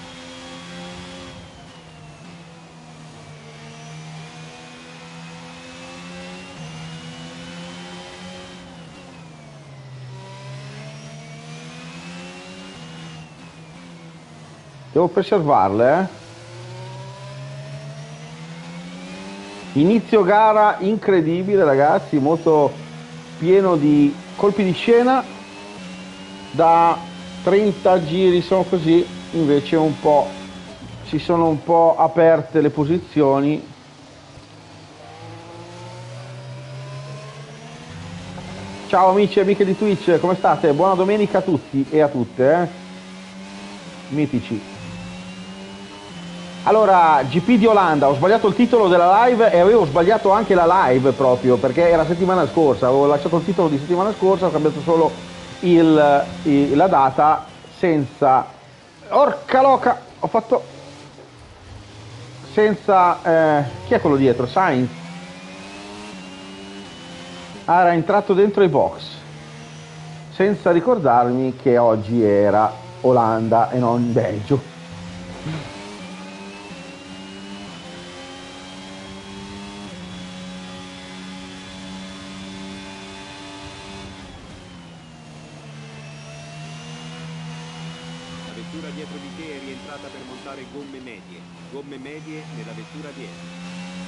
S2: devo preservarle, eh. Inizio gara incredibile ragazzi, molto pieno di colpi di scena. Da trenta giri sono così, invece un po' si sono un po' aperte le posizioni. Ciao amici e amiche di Twitch, come state? Buona domenica a tutti e a tutte, eh? Mitici. Allora, G P di Olanda, ho sbagliato il titolo della live e avevo sbagliato anche la live proprio, perché era settimana scorsa, avevo lasciato il titolo di settimana scorsa, ho cambiato solo il, il, la data senza... Orca loca, ho fatto... senza... Eh, chi è quello dietro? Sainz? Ah, era entrato dentro i box, senza ricordarmi che oggi era Olanda e non Belgio.
S4: vettura dietro di te è rientrata per montare gomme medie. Gomme medie nella vettura dietro.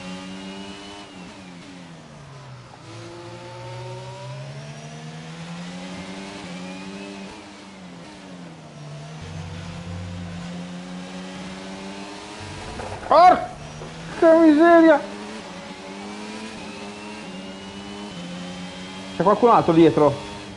S2: Porca miseria! C'è qualcun altro dietro?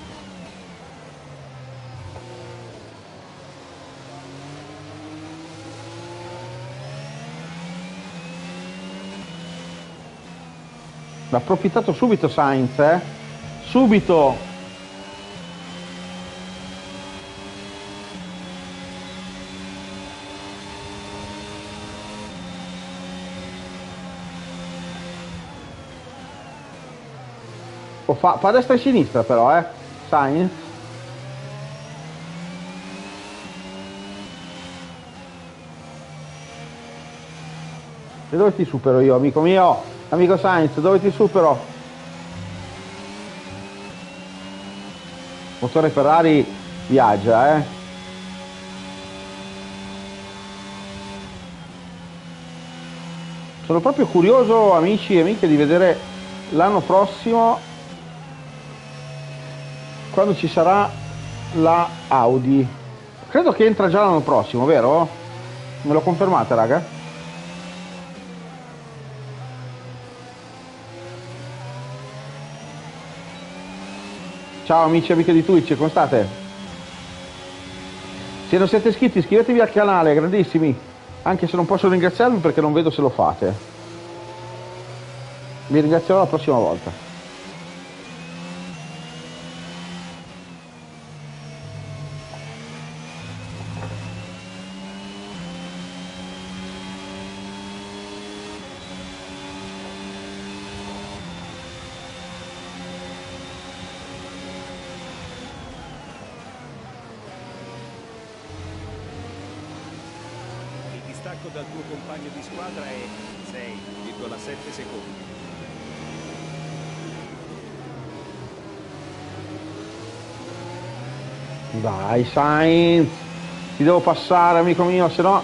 S2: Ha approfittato subito Sainz, eh? Subito! Oh, fa, fa destra e sinistra però, eh? Sainz. E dove ti supero io, amico mio? Amico Sainz, dove ti supero? Motore Ferrari viaggia, eh? Sono proprio curioso, amici e amiche, di vedere l'anno prossimo quando ci sarà la Audi. Credo che entra già l'anno prossimo, vero? Me lo confermate, raga? Ciao amici e amiche di Twitch, come state? Se non siete iscritti iscrivetevi al canale, grandissimi, anche se non posso ringraziarvi perché non vedo se lo fate. Vi ringrazierò la prossima volta.
S4: Il distacco dal tuo compagno di squadra è sei virgola sette secondi.
S2: Dai Sainz, ti devo passare amico mio, se no...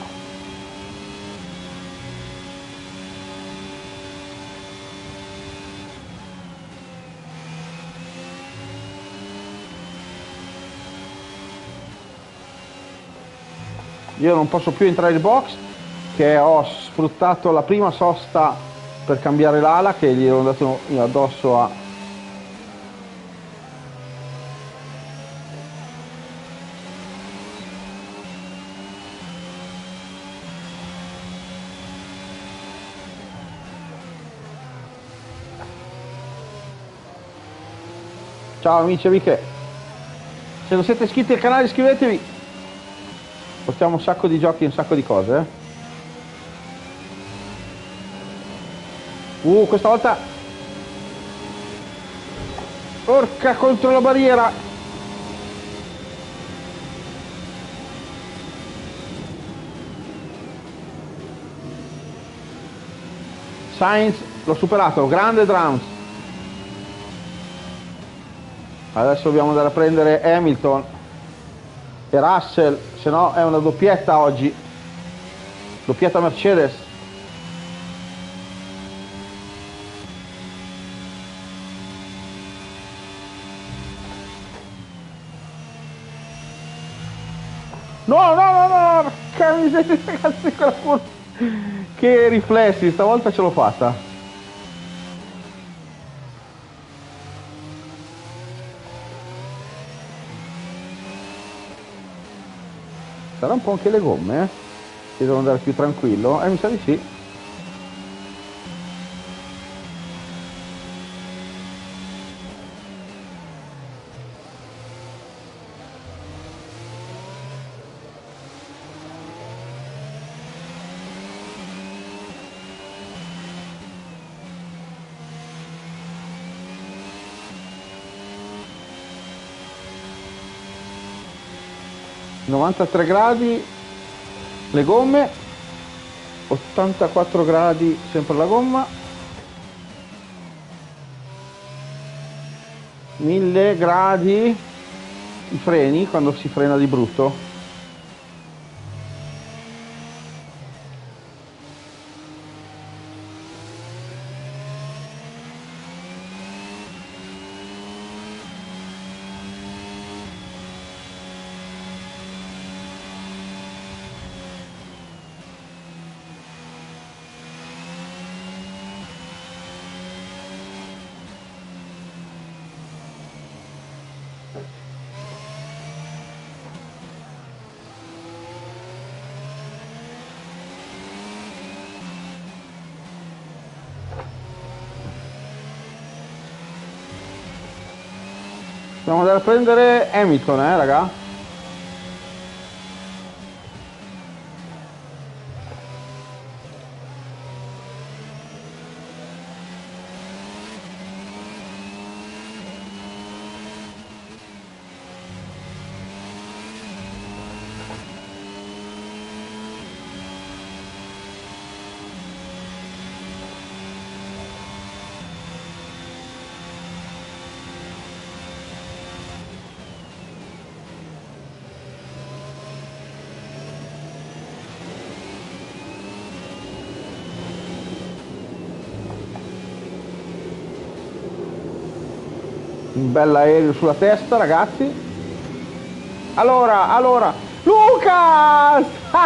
S2: Io non posso più entrare in box, che ho sfruttato la prima sosta per cambiare l'ala, che gli ero andato io addosso a... Ciao amici e amiche, se non siete iscritti al canale iscrivetevi, portiamo un sacco di giochi e un sacco di cose, eh. Uh, questa volta... Porca, contro la barriera! Sainz, l'ho superato, grande Drums. Adesso dobbiamo andare a prendere Hamilton e Russell, se no è una doppietta oggi. Doppietta Mercedes. No, no, no, no, porca miseria, ragazzi, quella curva. Che riflessi, stavolta ce l'ho fatta. Sarà un po' anche le gomme, eh? Che devo andare più tranquillo? Eh, mi sa di sì. novantatré gradi le gomme, ottantaquattro gradi sempre la gomma, mille gradi i freni quando si frena di brutto. Dobbiamo andare a prendere Hamilton, eh, raga? Un bel aereo sulla testa, ragazzi. Allora, allora, Lucas!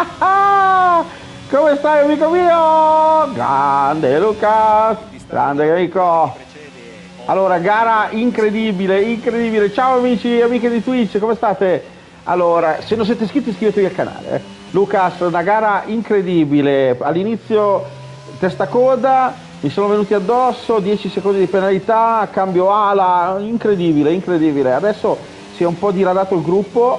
S2: Come stai, amico mio? Grande Lucas, grande amico. Allora, gara incredibile, incredibile. Ciao amici e amiche di Twitch, come state? Allora, se non siete iscritti iscrivetevi al canale. Eh. Lucas, una gara incredibile. All'inizio testa coda, mi sono venuti addosso, dieci secondi di penalità, cambio ala, incredibile, incredibile. Adesso si è un po' diradato il gruppo.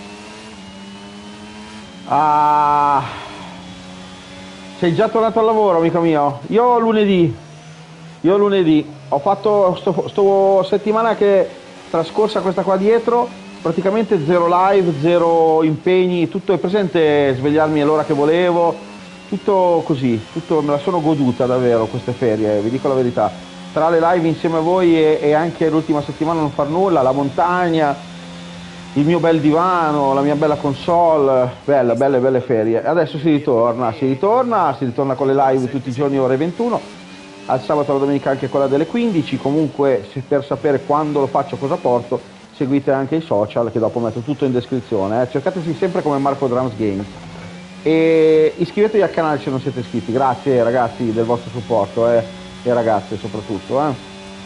S2: Ah, sei già tornato al lavoro, amico mio? Io lunedì, io lunedì, ho fatto sto, sto settimana che è trascorsa questa qua dietro, praticamente zero live, zero impegni, tutto è presente, svegliarmi all'ora che volevo. Tutto così, tutto, me la sono goduta davvero queste ferie, vi dico la verità. Tra le live insieme a voi e, e anche l'ultima settimana non far nulla, la montagna, il mio bel divano, la mia bella console, bella, belle, belle ferie. Adesso si ritorna, si ritorna, si ritorna con le live tutti i giorni ore ventuno, al sabato e alla domenica anche quella delle quindici. Comunque per sapere quando lo faccio, cosa porto, seguite anche i social che dopo metto tutto in descrizione. Eh. Cercateci sempre come Marco Drums Games. E iscrivetevi al canale se non siete iscritti, grazie ragazzi del vostro supporto eh, e ragazze soprattutto eh.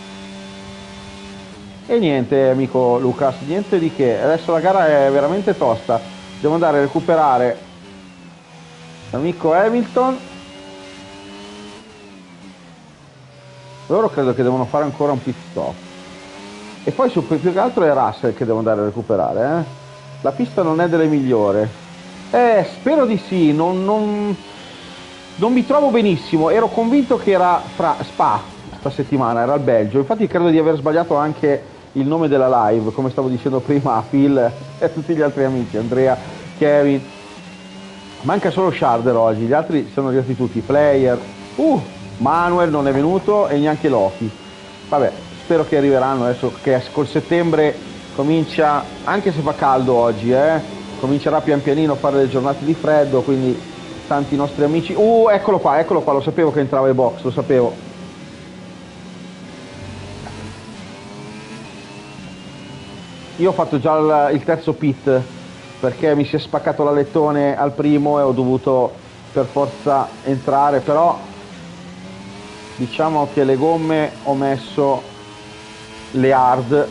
S2: E niente amico Lucas, niente di che, adesso la gara è veramente tosta, devo andare a recuperare l'amico Hamilton, loro credo che devono fare ancora un pit stop e poi su, più che altro è Russell che devo andare a recuperare eh. La pista non è delle migliori. Eh, spero di sì, non, non, non mi trovo benissimo, ero convinto che era fra Spa questa settimana, era il Belgio, infatti credo di aver sbagliato anche il nome della live, come stavo dicendo prima a Phil e a tutti gli altri amici, Andrea, Kevin, manca solo Sharder oggi, gli altri sono arrivati tutti, Player, uh, Manuel non è venuto e neanche Loki, vabbè, spero che arriveranno adesso che col settembre comincia, anche se fa caldo oggi, eh, comincerà pian pianino a fare le giornate di freddo, quindi tanti nostri amici, uh, eccolo qua, eccolo qua, lo sapevo che entrava ai box, lo sapevo. Io ho fatto già il, il terzo pit, perché mi si è spaccato l'alettone al primo e ho dovuto per forza entrare, però diciamo che le gomme ho messo le hard,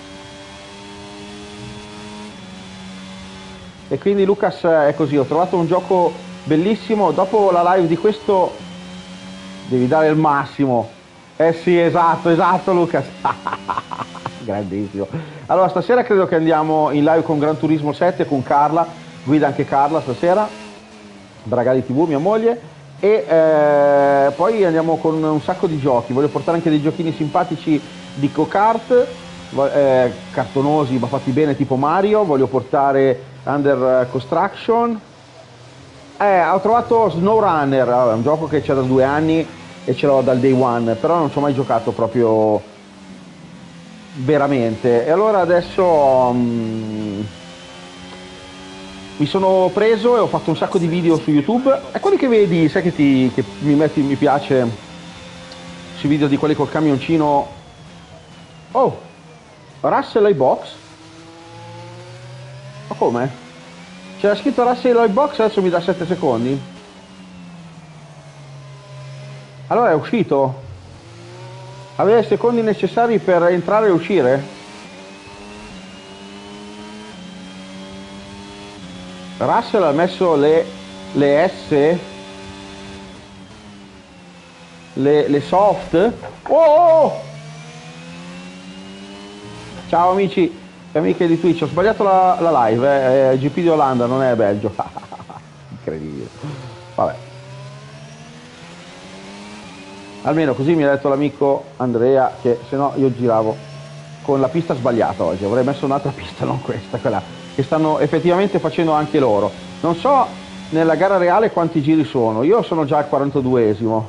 S2: e quindi Lucas è così, ho trovato un gioco bellissimo, dopo la live di questo devi dare il massimo, eh sì esatto, esatto Lucas, grandissimo. Allora stasera credo che andiamo in live con Gran Turismo sette, con Carla, guida anche Carla stasera, Bragali tivù, mia moglie, e eh, poi andiamo con un sacco di giochi, voglio portare anche dei giochini simpatici di go-kart, eh, cartonosi ma fatti bene tipo Mario, voglio portare Under Construction, eh, ho trovato SnowRunner, allora, un gioco che c'è da due anni e ce l'ho dal day one, però non ci ho mai giocato proprio veramente, e allora adesso um, mi sono preso e ho fatto un sacco di video su YouTube, e quelli che vedi, sai che, ti, che mi metti mi piace sui video di quelli col camioncino. Oh, Russell ai box? Ma come? C'era scritto Russell ai box, adesso mi dà sette secondi? Allora è uscito? Aveva i secondi necessari per entrare e uscire? Russell ha messo le, le S, le, le soft. Oh! Ciao amici e amiche di Twitch, ho sbagliato la, la live, eh. È G P di Olanda, non è Belgio. Incredibile. Vabbè. Almeno così mi ha detto l'amico Andrea, che se no io giravo con la pista sbagliata oggi, avrei messo un'altra pista, non questa, quella che stanno effettivamente facendo anche loro. Non so nella gara reale quanti giri sono, io sono già al quarantaduesimo.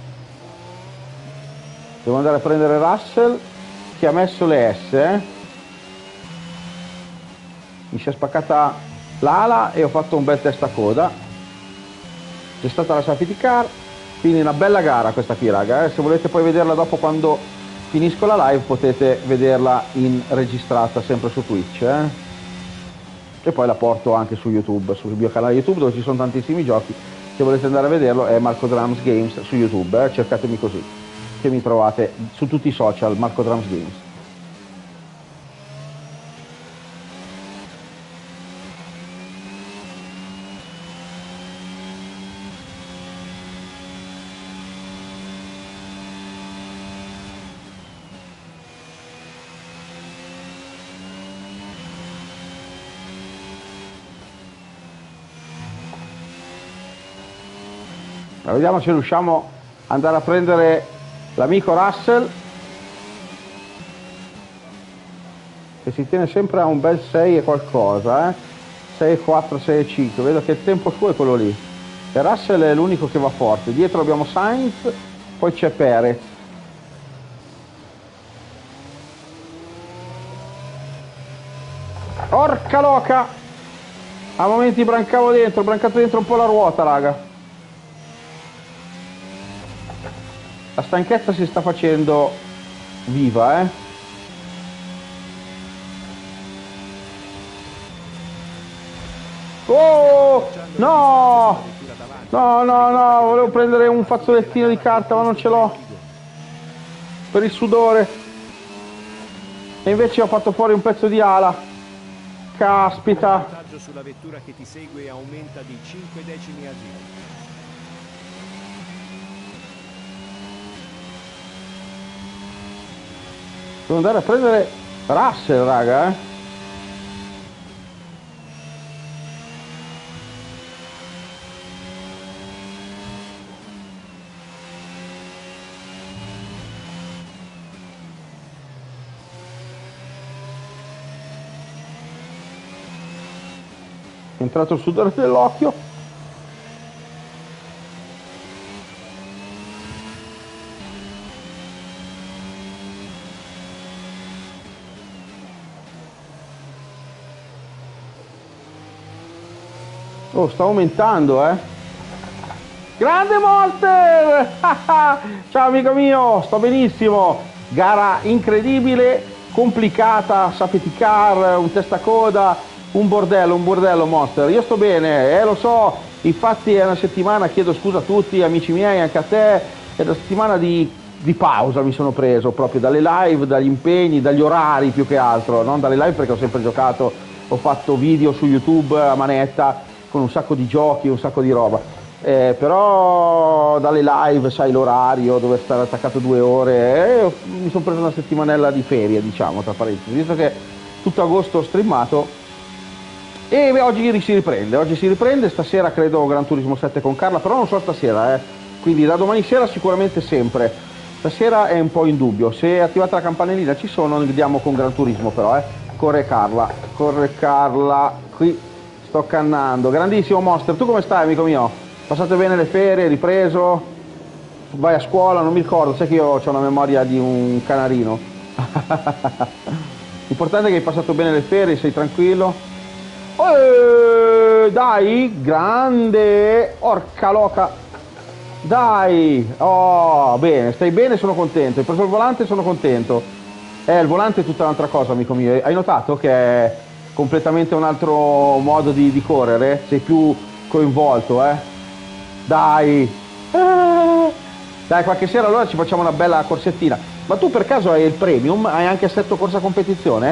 S2: Devo andare a prendere Russell che ha messo le S, eh. Mi si è spaccata l'ala e ho fatto un bel testa coda. C'è stata la safety car, quindi una bella gara questa qui, raga, eh. Se volete poi vederla dopo quando finisco la live potete vederla in registrata sempre su Twitch, eh. E poi la porto anche su YouTube, sul mio canale YouTube dove ci sono tantissimi giochi. Se volete andare a vederlo è Marco Drums Games su YouTube, eh. Cercatemi così che mi trovate su tutti i social, Marco Drums Games. Vediamo se riusciamo ad andare a prendere l'amico Russell, che si tiene sempre a un bel sei e qualcosa, eh? sei e quattro, sei e cinque, vedo che il tempo suo è quello lì. E Russell è l'unico che va forte. Dietro abbiamo Sainz, poi c'è Perez. Porca loca! A momenti brancavo dentro, brancato dentro un po' la ruota, raga. La stanchezza si sta facendo viva, eh. Oh! No! No, no, no, volevo prendere un fazzolettino di carta, ma non ce l'ho. Per il sudore. E invece ho fatto fuori un pezzo di ala. Caspita.
S6: Il vantaggio sulla vettura che ti segue aumenta di cinque decimi a giro.
S2: Devo andare a prendere Russell, raga, eh. È entrato il sudore dell'occhio. Oh, sta aumentando, eh. Grande Monster! Ciao amico mio, sto benissimo. Gara incredibile, complicata, safety car, un testacoda, un bordello, un bordello Monster. Io sto bene, eh, lo so. Infatti è una settimana, chiedo scusa a tutti, amici miei, anche a te. È una settimana di, di pausa mi sono preso, proprio dalle live, dagli impegni, dagli orari più che altro. Non dalle live perché ho sempre giocato, ho fatto video su YouTube a manetta, con un sacco di giochi, un sacco di roba, eh, però dalle live sai l'orario dove stare attaccato due ore, eh, mi sono preso una settimanella di ferie, diciamo, tra parentesi, visto che tutto agosto ho streamato e beh, oggi si riprende, oggi si riprende, stasera credo Gran Turismo sette con Carla, però non so stasera, eh, quindi da domani sera sicuramente sempre, stasera è un po' in dubbio, se è attivata la campanellina ci sono, andiamo con Gran Turismo però, eh, corre Carla, corre Carla, qui sto cannando. Grandissimo Monster, tu come stai amico mio? Passate bene le ferie, ripreso? Vai a scuola? Non mi ricordo, sai che io ho una memoria di un canarino. L'importante è che hai passato bene le ferie, sei tranquillo. Eeeh, dai, grande, orca loca. Dai, oh, bene, stai bene, sono contento. Hai preso il volante, sono contento. Eh, il volante è tutta un'altra cosa amico mio. Hai notato che è completamente un altro modo di, di correre, sei più coinvolto, eh? Dai! Eh. Dai, qualche sera allora ci facciamo una bella corsettina. Ma tu per caso hai il premium? Hai anche assetto corsa competizione?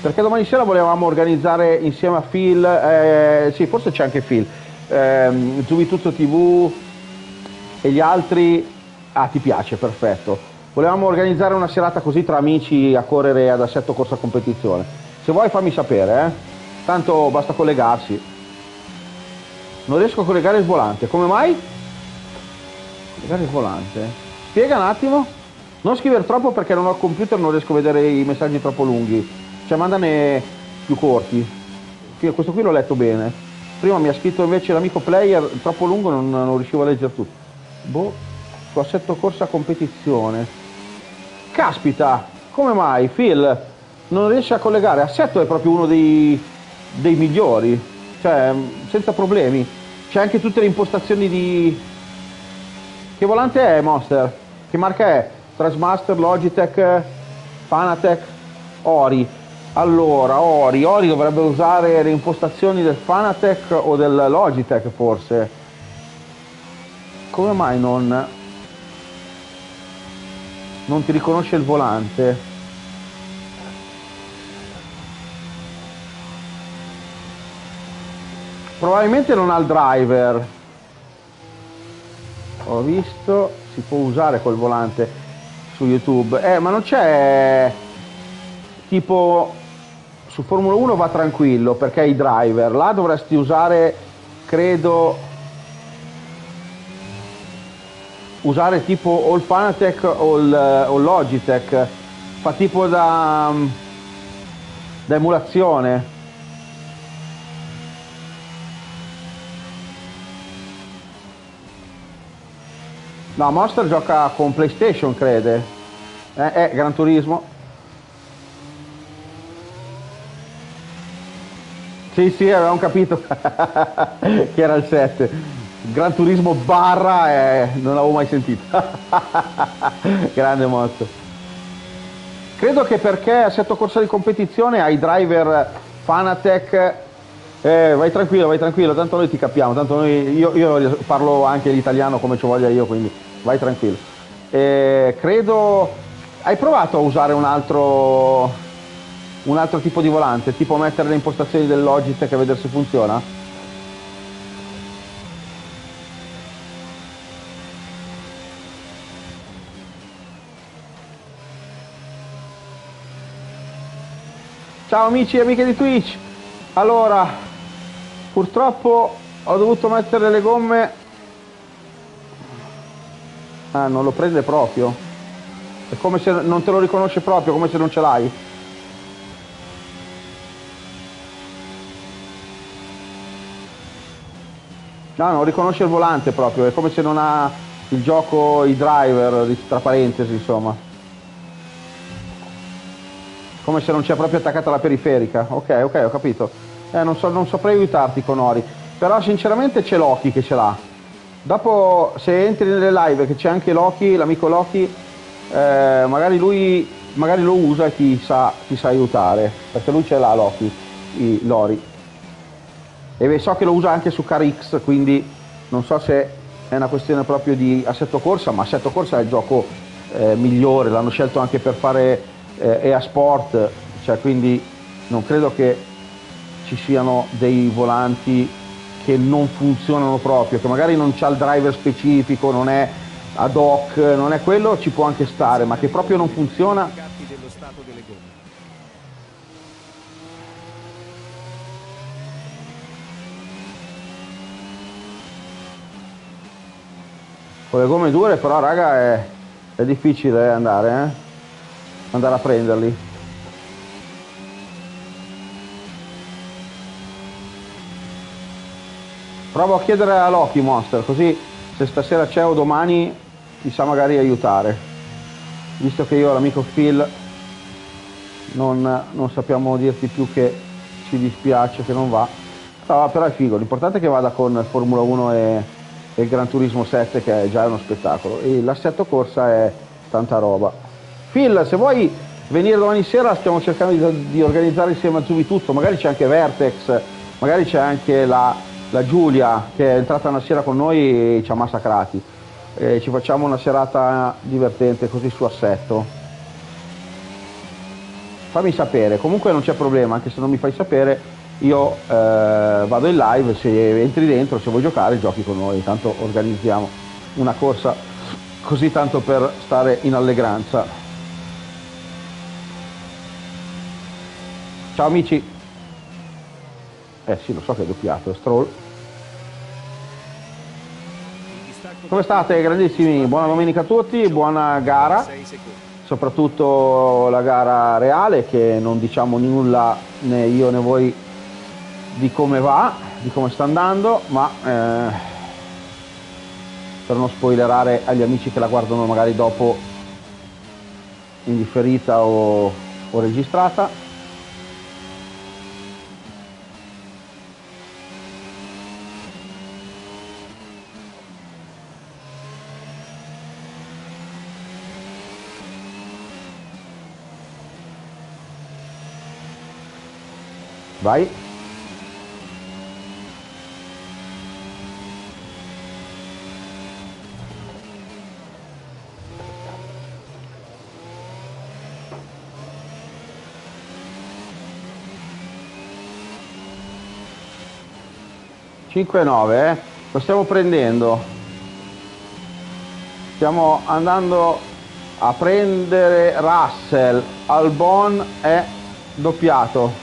S2: perché domani sera volevamo organizzare insieme a Phil, eh, sì, forse c'è anche Phil, ehm, Zubituzzo tivù e gli altri. Ah, ti piace, perfetto. Volevamo organizzare una serata così tra amici a correre ad Assetto Corsa Competizione. Se vuoi fammi sapere, eh. Tanto basta collegarsi. Non riesco a collegare il volante, come mai? Collegare il volante? Spiega un attimo. Non scrivere troppo perché non ho il computer, non riesco a vedere i messaggi troppo lunghi. Cioè mandane più corti. Questo qui l'ho letto bene. Prima mi ha scritto invece l'amico player, troppo lungo, non, non riuscivo a leggere tutto. Boh, su Assetto Corsa Competizione. Caspita, come mai Phil non riesce a collegare? Assetto è proprio uno dei, dei migliori, cioè senza problemi. C'è anche tutte le impostazioni di... Che volante è, Monster? Che marca è? Trasmaster, Logitech, Fanatec, Ori. Allora, Ori, Ori dovrebbe usare le impostazioni del Fanatec o del Logitech forse. Come mai non, non ti riconosce il volante? Probabilmente non ha il driver. Ho visto, si può usare col volante su YouTube. Eh, ma non c'è tipo... Su Formula uno va tranquillo perché hai i driver, là dovresti usare, credo, usare tipo o il Fanatec o il, o il Logitech, fa tipo da, da emulazione. No, Monster gioca con PlayStation, crede. Eh, eh Gran Turismo. Sì, sì, avevamo capito che era il sette. Gran Turismo barra e non l'avevo mai sentito. Grande Monster. Credo che perché Assetto Corsa di Competizione hai driver Fanatec. Eh, vai tranquillo, vai tranquillo, tanto noi ti capiamo, tanto noi, io, io parlo anche l'italiano come ci voglia io, quindi vai tranquillo. Eh, credo... Hai provato a usare un altro... un altro tipo di volante, tipo mettere le impostazioni del Logitech e vedere se funziona? Ciao amici e amiche di Twitch. Allora, purtroppo ho dovuto mettere le gomme. Ah, non lo prende proprio. È come se non te lo riconosce proprio, come se non ce l'hai. No, non riconosce il volante proprio, è come se non ha il gioco, i driver, tra parentesi, insomma. Come se non c'è proprio attaccata la periferica. Ok, ok, ho capito. Eh, non, so, non saprei aiutarti con Ori, però sinceramente c'è Loki che ce l'ha. Dopo, se entri nelle live che c'è anche Loki, l'amico Loki, eh, magari lui magari lo usa e ti sa, ti sa aiutare, perché lui ce l'ha Loki, i, l'Ori. E so che lo usa anche su Car X, quindi non so se è una questione proprio di Assetto Corsa, ma Assetto Corsa è il gioco eh, migliore, l'hanno scelto anche per fare eh, E A Sport, cioè quindi non credo che ci siano dei volanti che non funzionano proprio, che magari non c'ha il driver specifico, non è ad hoc, non è quello, ci può anche stare, ma che proprio non funziona.
S6: dello stato delle gomme.
S2: Con le gomme dure però raga è, è difficile andare, eh? andare a prenderli. Provo a chiedere a Loki Monster, così se stasera c'è o domani ti sa magari aiutare, visto che io e l'amico Phil non, non sappiamo dirti più che ci dispiace che non va. No, però è figo, l'importante è che vada con Formula uno e, e il Gran Turismo sette, che è già uno spettacolo, e l'Assetto Corsa è tanta roba. Phil, se vuoi venire domani sera, stiamo cercando di, di organizzare insieme a Zubituzzo, magari c'è anche Vertex, magari c'è anche la, la Giulia che è entrata una sera con noi e ci ha massacrati, e ci facciamo una serata divertente così su Assetto. fammi sapere, comunque non c'è problema, anche se non mi fai sapere, io eh, vado in live, se entri dentro, se vuoi giocare, giochi con noi, tanto organizziamo una corsa così tanto per stare in allegranza. Ciao amici. Eh sì, lo so che è doppiato, è Stroll. Come state grandissimi? Buona domenica a tutti, buona gara, soprattutto la gara reale, che non diciamo nulla né io né voi di come va, di come sta andando, ma eh, per non spoilerare agli amici che la guardano magari dopo in differita o, o registrata. Vai. cinque nove, eh? Lo stiamo prendendo. Stiamo andando a prendere Russell. Albon è doppiato.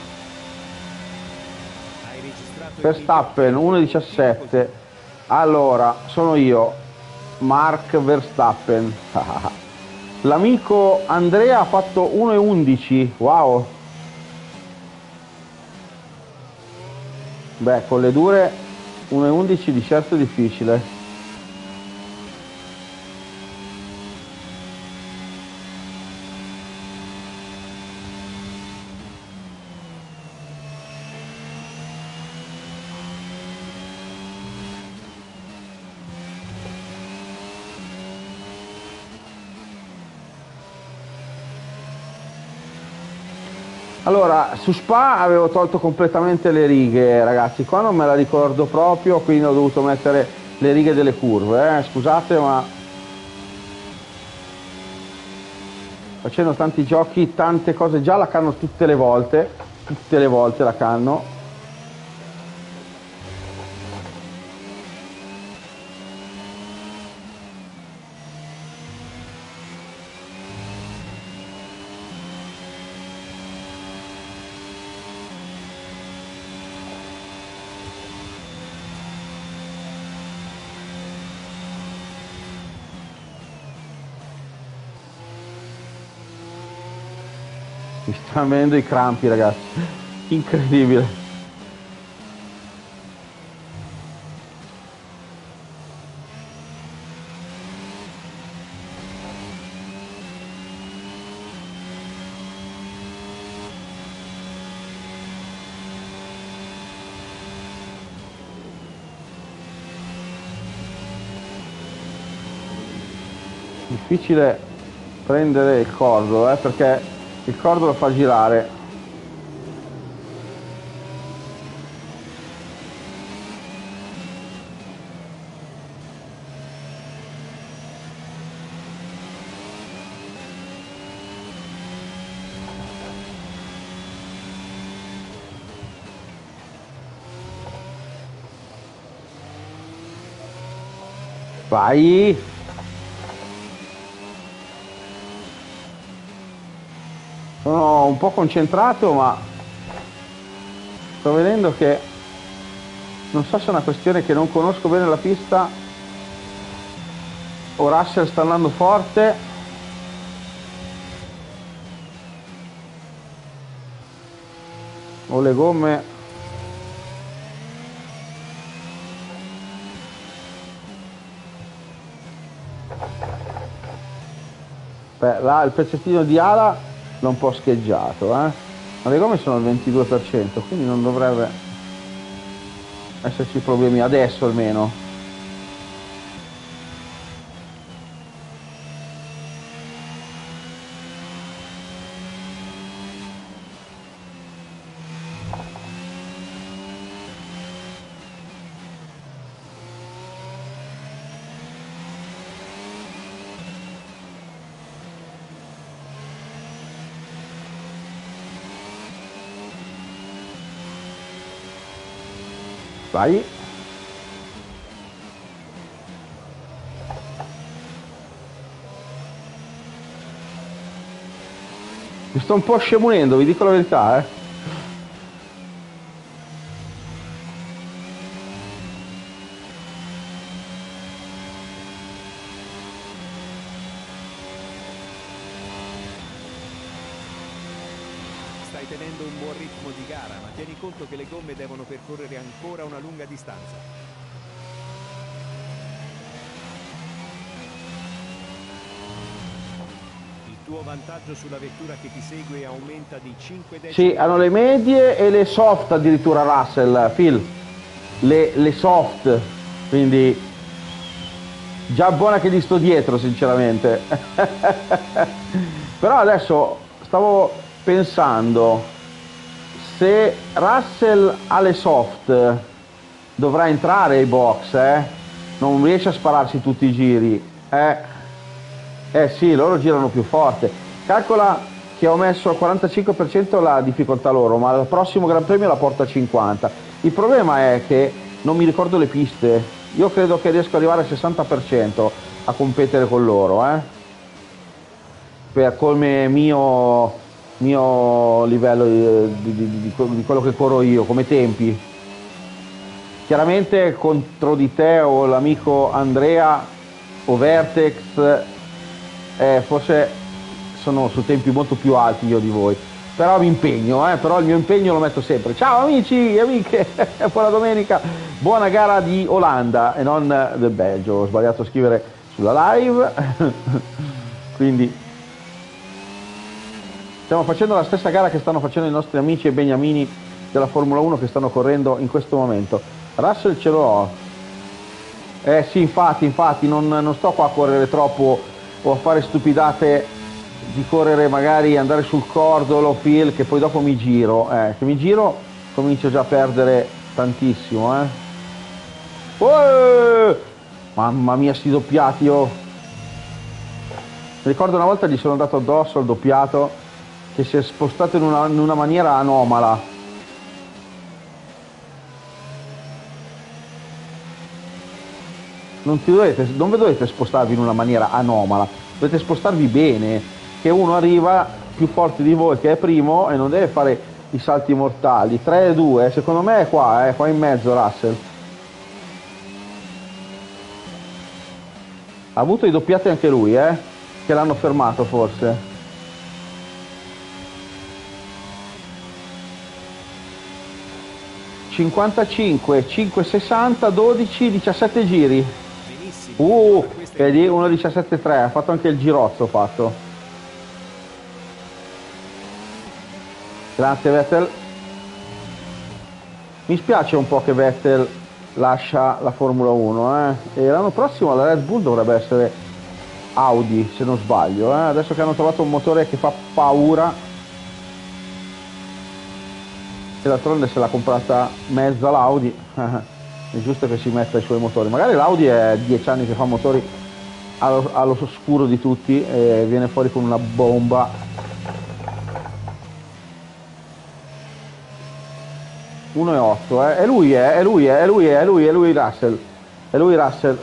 S2: Verstappen uno diciassette. Allora, sono io, Mark Verstappen. L'amico Andrea ha fatto uno undici. Wow. Beh, con le dure uno undici di certo è difficile. Allora, su Spa avevo tolto completamente le righe, ragazzi, qua non me la ricordo proprio, quindi ho dovuto mettere le righe delle curve, eh? Scusate, ma facendo tanti giochi, tante cose, già la canno tutte le volte, tutte le volte la canno. Mi stanno venendo i crampi, ragazzi, incredibile. Difficile prendere il cordo, eh, perché il cordo lo fa girare. Vai! Sono un po' concentrato, ma sto vedendo che non so se è una questione che non conosco bene la pista o Russell sta andando forte. O le gomme. Beh, là il pezzettino di ala l'ho un po' scheggiato, eh? Ma le gomme sono al ventidue per cento, quindi non dovrebbe esserci problemi adesso almeno. Vai. Mi sto un po' scemunendo, vi dico la verità, eh.
S6: Stai tenendo un buon ritmo di gara, ma tieni conto che le gomme devono percorrere ancora una lunga distanza. Il tuo vantaggio sulla vettura che ti segue aumenta di cinque decimi.
S2: Sì, hanno le medie e le soft addirittura Russell, Phil. Le, le soft, quindi già buona che gli sto dietro sinceramente. Però adesso stavo pensando, se Russell ha le soft dovrà entrare ai box, eh? Non riesce a spararsi tutti i giri, eh? Eh sì, loro girano più forte. Calcola che ho messo al quarantacinque per cento la difficoltà loro, ma al prossimo Gran Premio la porto a cinquanta. Il problema è che non mi ricordo le piste. Io credo che riesco ad arrivare al sessanta per cento a competere con loro, eh? Per come mio, mio livello di, di, di, di quello che corro io, come tempi. Chiaramente contro di te o l'amico Andrea o Vertex, eh, forse sono su tempi molto più alti io di voi, però mi impegno, eh, però il mio impegno lo metto sempre. Ciao amici e amiche, buona domenica, buona gara di Olanda e non del Belgio, ho sbagliato a scrivere sulla live. Quindi stiamo facendo la stessa gara che stanno facendo i nostri amici e beniamini della Formula uno che stanno correndo in questo momento. Russell ce l'ho, eh sì, infatti infatti non, non sto qua a correre troppo o a fare stupidate di correre, magari andare sul cordolo, Phil, che poi dopo mi giro, eh, che mi giro comincio già a perdere tantissimo, eh. Oh! Mamma mia, sti doppiati, oh. Mi ricordo una volta gli sono andato addosso al doppiato che si è spostato in una, in una maniera anomala. Non, ti dovete, non vi dovete spostarvi in una maniera anomala, dovete spostarvi bene, che uno arriva più forte di voi che è primo e non deve fare i salti mortali. tre due, secondo me è qua, eh, qua in mezzo Russell. Ha avuto i doppiati anche lui, eh, che l'hanno fermato forse. cinquantacinque, cinque sessanta, dodici, diciassette giri. Uh, vedi, uno diciassette tre, ha fatto anche il girozzo, fatto. Grazie Vettel. Mi spiace un po' che Vettel lascia la Formula uno, eh. E l'anno prossimo la Red Bull dovrebbe essere Audi, se non sbaglio, eh. Adesso che hanno trovato un motore che fa paura. E d'altronde se l'ha comprata mezza l'Audi. È giusto che si metta i suoi motori. Magari l'Audi è dieci anni che fa motori allo, allo oscuro di tutti e viene fuori con una bomba. uno e otto, eh. È lui, eh. È lui, eh. È lui, è lui, è lui Russell. È lui Russell.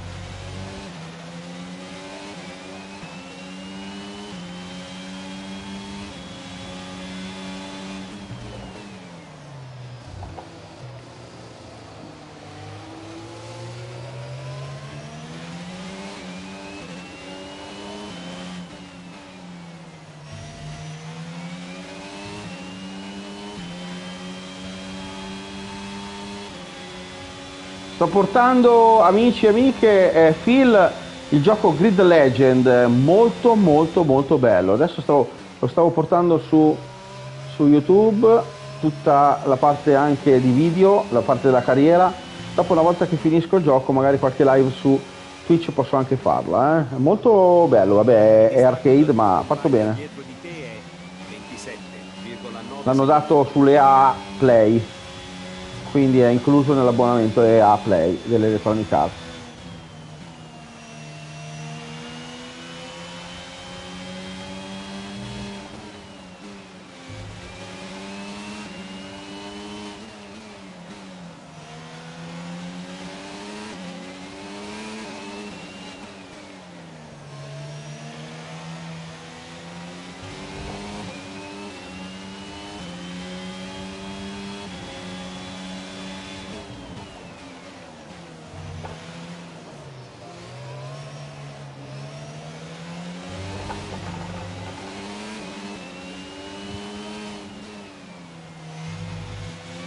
S2: Sto portando, amici e amiche, eh, Phil, il gioco Grid Legend, molto molto molto bello. Adesso stavo, lo stavo portando su, su YouTube, tutta la parte anche di video, la parte della carriera. Dopo, una volta che finisco il gioco, magari qualche live su Twitch posso anche farla, eh. È molto bello, vabbè, è, è arcade ma fatto bene. L'hanno dato sulle A Play, quindi è incluso nell'abbonamento E A Play dell'Electronic Arts.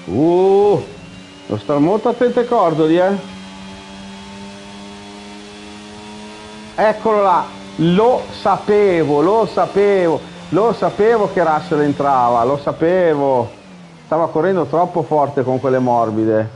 S2: Uh, devo stare molto attento ai cordoli, eh. Eccolo là, lo sapevo, lo sapevo, lo sapevo che Russell entrava, lo sapevo. Stava correndo troppo forte con quelle morbide.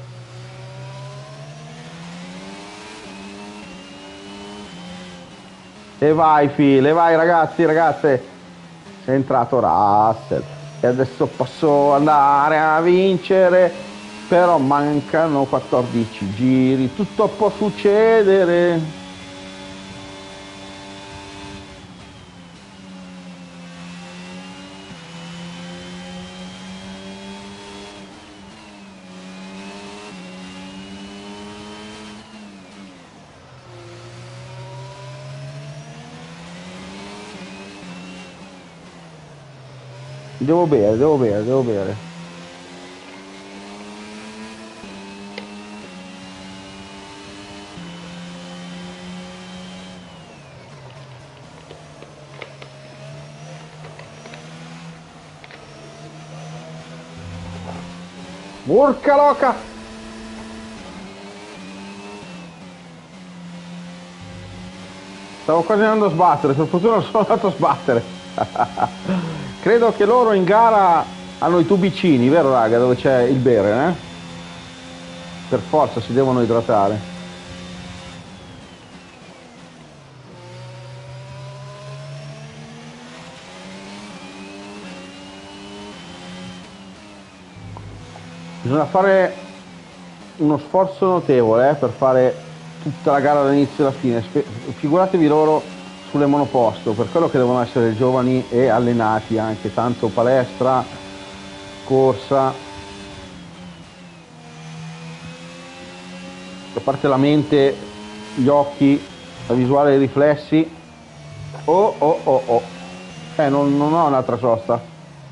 S2: E vai Phil, e vai ragazzi, ragazze. È entrato Russell. E adesso posso andare a vincere. Però mancano quattordici giri. Tutto può succedere. Devo bere, devo bere, devo bere. Porca loca! Stavo quasi andando a sbattere, per fortuna non sono andato a sbattere. Credo che loro in gara hanno i tubicini, vero raga, dove c'è il bere, eh? Per forza si devono idratare. Bisogna fare uno sforzo notevole eh, per fare tutta la gara dall'inizio alla fine. Figuratevi loro sulle monoposto, per quello che devono essere giovani e allenati anche, tanto palestra, corsa, a parte la mente, gli occhi, la visuale dei riflessi. Oh oh oh oh, eh non, non ho un'altra sosta.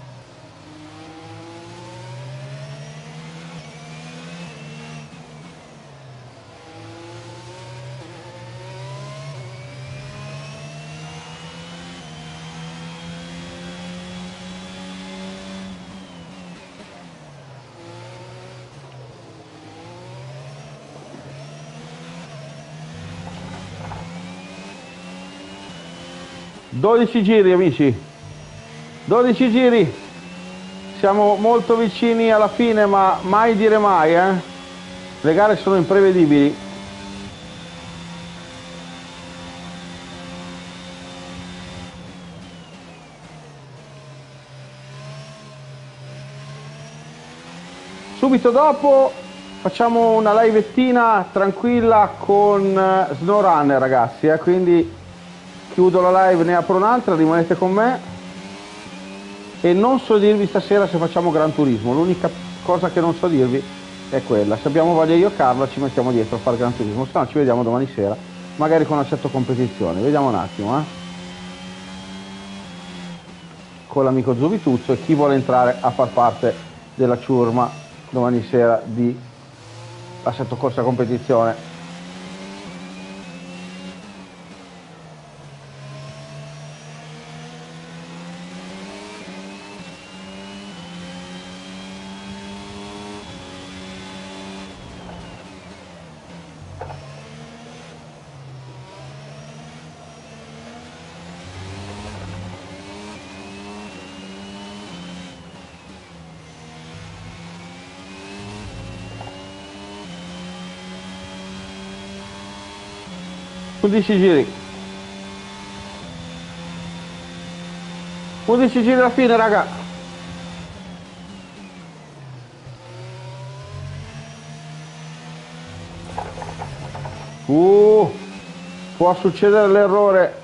S2: dodici giri amici, dodici giri, siamo molto vicini alla fine, ma mai dire mai, eh? Le gare sono imprevedibili. Subito dopo facciamo una livettina tranquilla con SnowRunner ragazzi, eh? Quindi chiudo la live, ne apro un'altra, rimanete con me e non so dirvi stasera se facciamo Gran Turismo, l'unica cosa che non so dirvi è quella, se abbiamo voglia io e Carla ci mettiamo dietro a fare Gran Turismo, se no ci vediamo domani sera, magari con una certa competizione, vediamo un attimo, eh? Con l'amico Zubituzzo e chi vuole entrare a far parte della ciurma domani sera di Assetto Corsa Competizione. undici giri, undici giri alla fine raga. Uh, può succedere l'errore.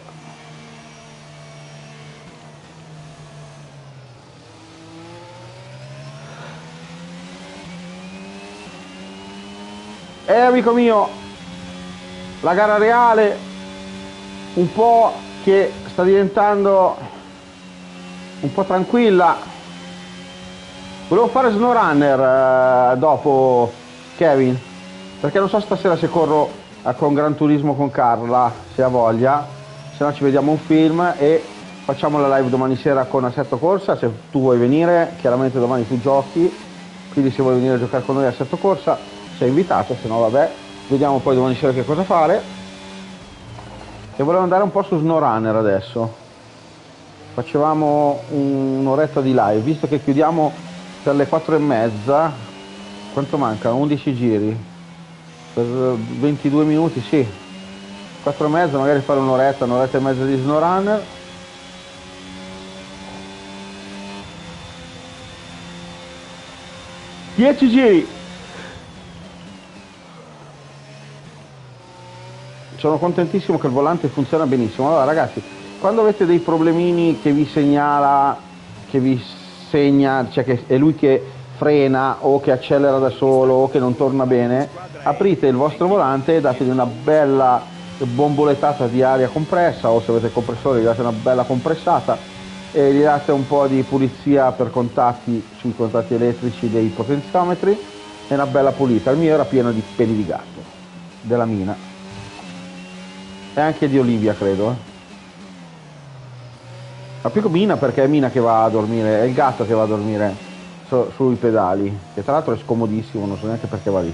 S2: Eh amico mio, la gara reale un po' che sta diventando un po' tranquilla. Volevo fare SnowRunner eh, dopo Kevin, perché non so stasera se corro eh, con Gran Turismo con Carla, se ha voglia, se no ci vediamo un film e facciamo la live domani sera con Assetto Corsa, se tu vuoi venire, chiaramente domani tu giochi quindi se vuoi venire a giocare con noi a Assetto Corsa sei invitato, se no vabbè, vediamo poi domani sera che cosa fare. E volevo andare un po' su SnowRunner adesso, facevamo un'oretta di live, visto che chiudiamo per le quattro e mezza, quanto manca? undici giri, per ventidue minuti, sì, quattro e mezza, magari fare un'oretta, un'oretta e mezza di SnowRunner. dieci giri. Sono contentissimo che il volante funziona benissimo. Allora ragazzi, quando avete dei problemini che vi segnala, che vi segna, cioè che è lui che frena o che accelera da solo o che non torna bene, aprite il vostro volante e dategli una bella bombolettata di aria compressa, o se avete compressore gli date una bella compressata e gli date un po' di pulizia per contatti sui contatti elettrici dei potenziometri e una bella pulita. Il mio era pieno di peli di gatto della Mina e anche di Olivia, credo, eh. Ma più che Mina, perché è Mina che va a dormire, è il gatto che va a dormire su, sui pedali, che tra l'altro è scomodissimo, non so neanche perché va lì.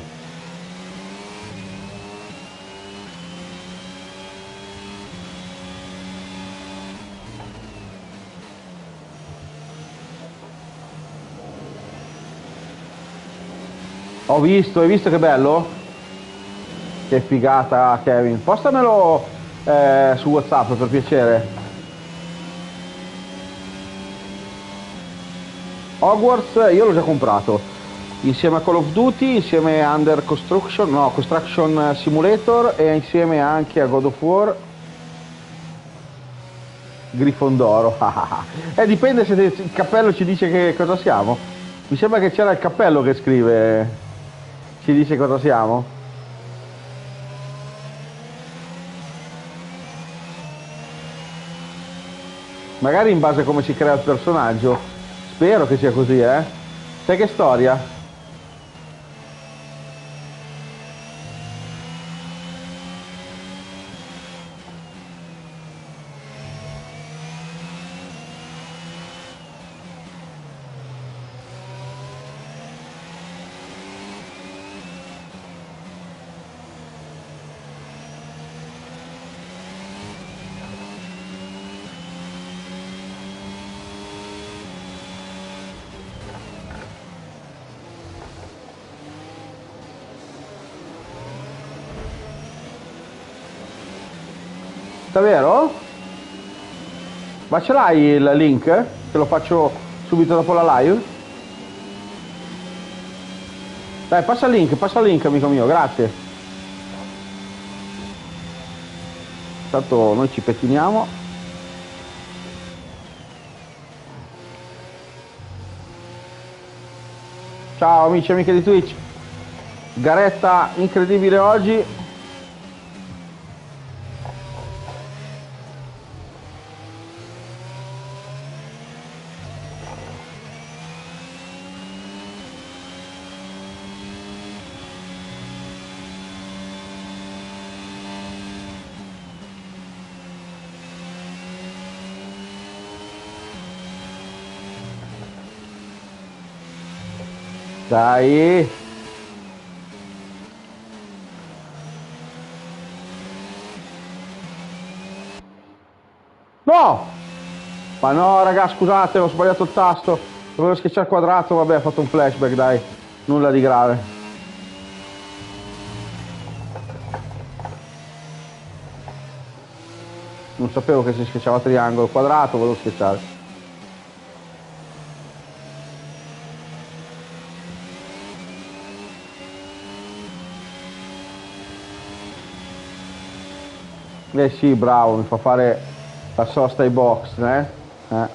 S2: Ho visto, hai visto che bello? Che figata, Kevin. Postamelo eh, su WhatsApp per piacere. Hogwarts io l'ho già comprato insieme a Call of Duty, insieme a Under Construction, no, Construction Simulator e insieme anche a God of War. Grifondoro. Eh, dipende se il cappello ci dice che cosa siamo. Mi sembra che c'era il cappello che scrive, ci dice cosa siamo. Magari in base a come si crea il personaggio. Spero che sia così, eh. Sai che storia? Davvero? Ma ce l'hai il link? Che lo faccio subito dopo la live? Dai, passa il link, passa il link, amico mio, grazie. Intanto noi ci pettiniamo. Ciao amici e amiche di Twitch. Garetta incredibile oggi. Dai. No! Ma no, raga, scusate, ho sbagliato il tasto. Dovevo schiacciare quadrato, vabbè, ho fatto un flashback, dai. Nulla di grave. Non sapevo che si schiacciava triangolo, quadrato, volevo schiacciare. Eh sì, bravo, mi fa fare la sosta ai box, eh? eh.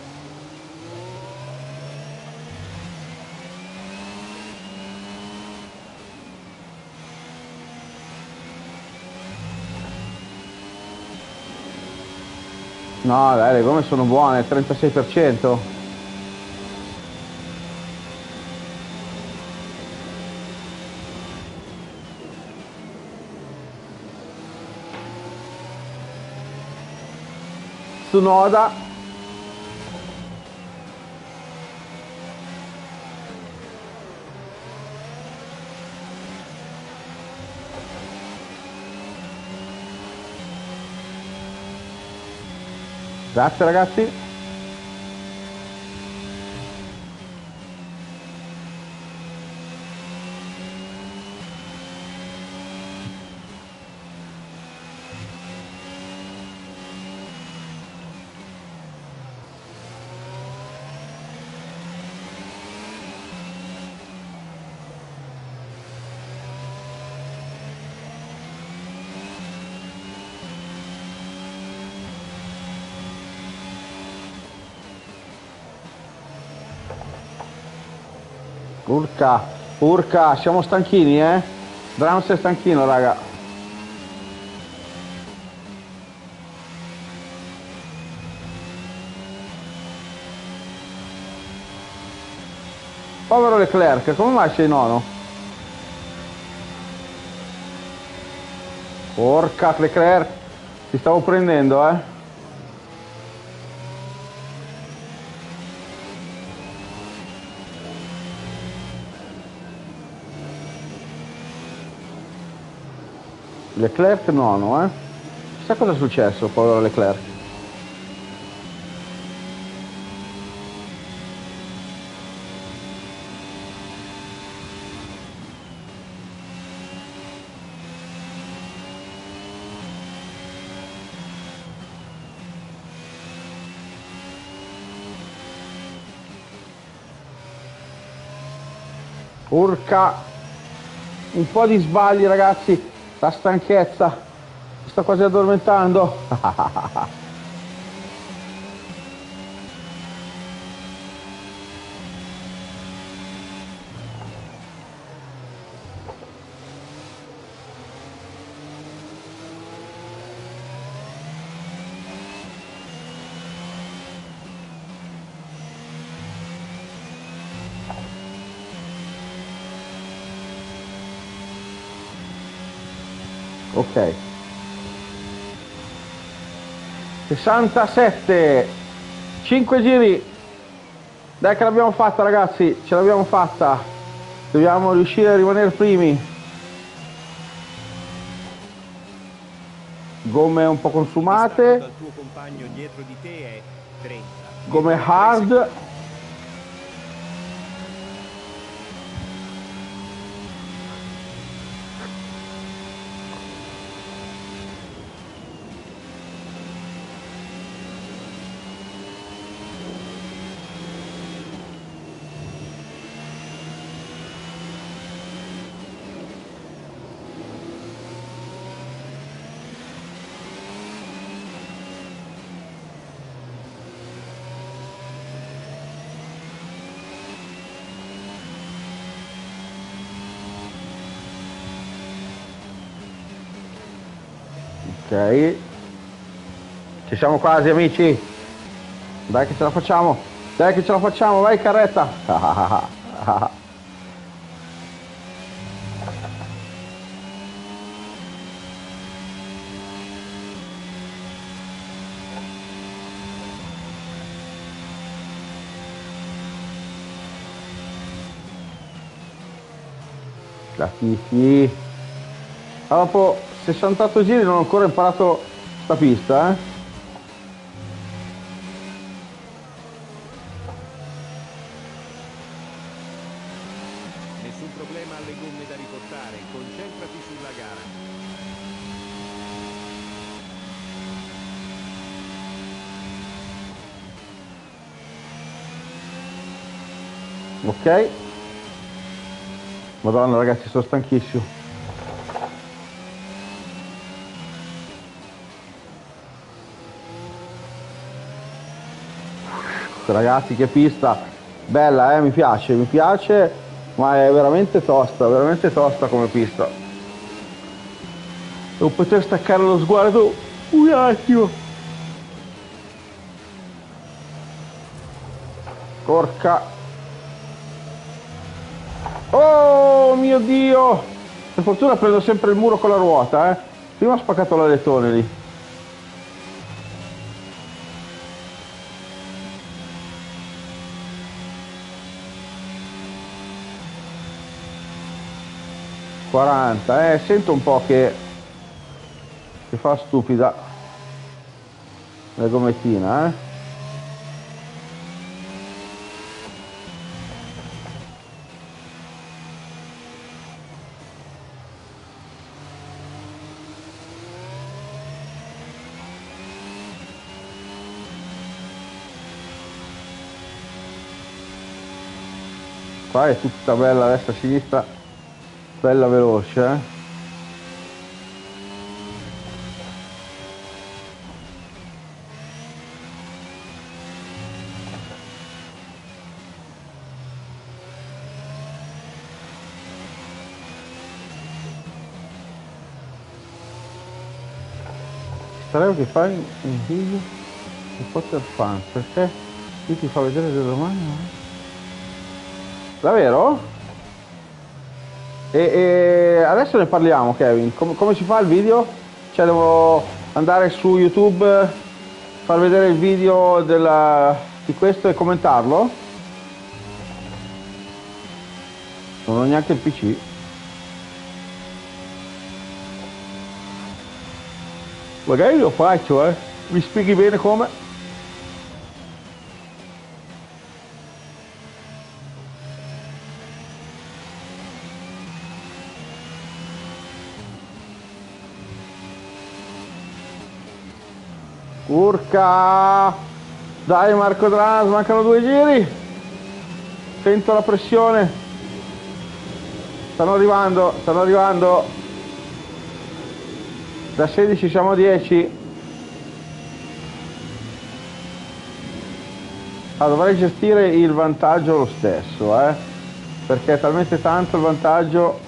S2: No, dai, le gomme sono buone, trentasei per cento. Tsunoda. Grazie ragazzi. Urca, urca, siamo stanchini, eh? Drums è stanchino, raga. Povero Leclerc, come mai sei nono? Porca Leclerc, ti stavo prendendo, eh? Leclerc nono, eh? Chissà cosa è successo, povero Leclerc. Urca, un po' di sbagli ragazzi. La stanchezza, mi sto quasi addormentando. Ok, sessantasette, cinque giri, dai che l'abbiamo fatta ragazzi, ce l'abbiamo fatta, dobbiamo riuscire a rimanere primi. Gomme un po' consumate,
S6: dal tuo compagno dietro di te è trenta.
S2: gomme hard. Ok, ci siamo quasi amici, dai che ce la facciamo, dai che ce la facciamo, vai carretta. Latifi, dopo sessantotto giri non ho ancora imparato sta pista, eh?
S6: Nessun problema alle gomme da riportare, concentrati sulla gara.
S2: Ok, madonna ragazzi, sono stanchissimo. Ragazzi, che pista bella, eh? Mi piace, mi piace, ma è veramente tosta, veramente tosta come pista. Non poter staccare lo sguardo un attimo. Porca. Oh mio Dio, per fortuna prendo sempre il muro con la ruota, eh? Prima ho spaccato l'alettone lì. quaranta, eh, sento un po' che, che fa stupida. la gommettina, eh. Qua è tutta bella destra sinistra, bella veloce, eh. Spero che fai un video di Potter Fan, perché qui ti fa vedere delle domande. Davvero? E, e adesso ne parliamo, Kevin. Com come si fa il video? Cioè devo andare su YouTube, far vedere il video della, di questo e commentarlo? Non ho neanche il P C. Magari lo faccio, eh. Mi spieghi bene come? Urca! Dai Marco Drans, mancano due giri. Sento la pressione. Stanno arrivando, stanno arrivando. Da sedici siamo a dieci. Ah, dovrei gestire il vantaggio lo stesso, eh? Perché è talmente tanto il vantaggio.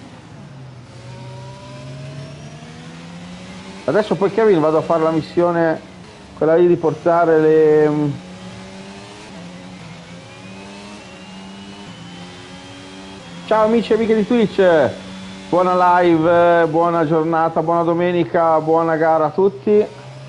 S2: Adesso poi Kevin vado a fare la missione, quella lì di portare le... Ciao amici e amiche di Twitch, buona live, buona giornata, buona domenica, buona gara a tutti. Mi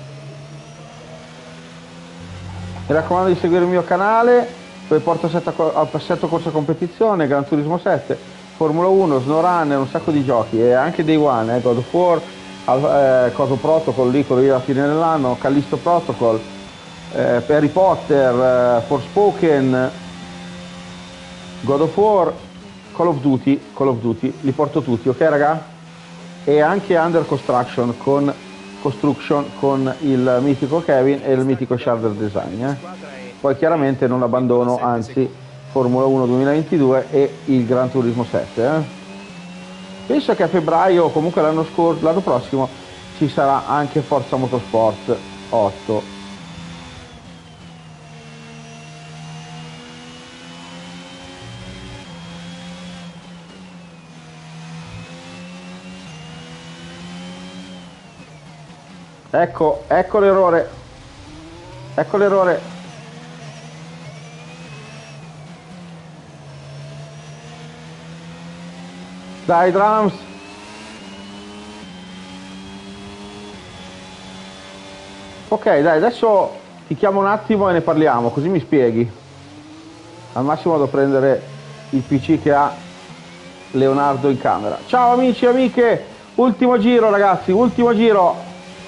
S2: raccomando di seguire il mio canale, dove porto assetto corsa competizione, Gran Turismo sette, Formula uno, SnowRunner, un sacco di giochi e anche Day One, eh, God of War, eh, Coso Protocol, lì quello lì alla fine dell'anno, Callisto Protocol, eh, Harry Potter, eh, Forspoken, God of War, Call of Duty, Call of Duty, li porto tutti, ok raga? E anche Under Construction con Construction con il mitico Kevin e il mitico Shader Design, eh? Poi chiaramente non abbandono, anzi, Formula uno duemilaventidue e il Gran Turismo sette, eh? Penso che a febbraio, comunque l'anno scorso, l'anno prossimo, ci sarà anche Forza Motorsport otto. Ecco, ecco l'errore. Ecco l'errore. Dai Drums. Ok, dai, adesso ti chiamo un attimo e ne parliamo, così mi spieghi. Al massimo vado a prendere il P C che ha Leonardo in camera. Ciao amici e amiche, ultimo giro ragazzi, ultimo giro.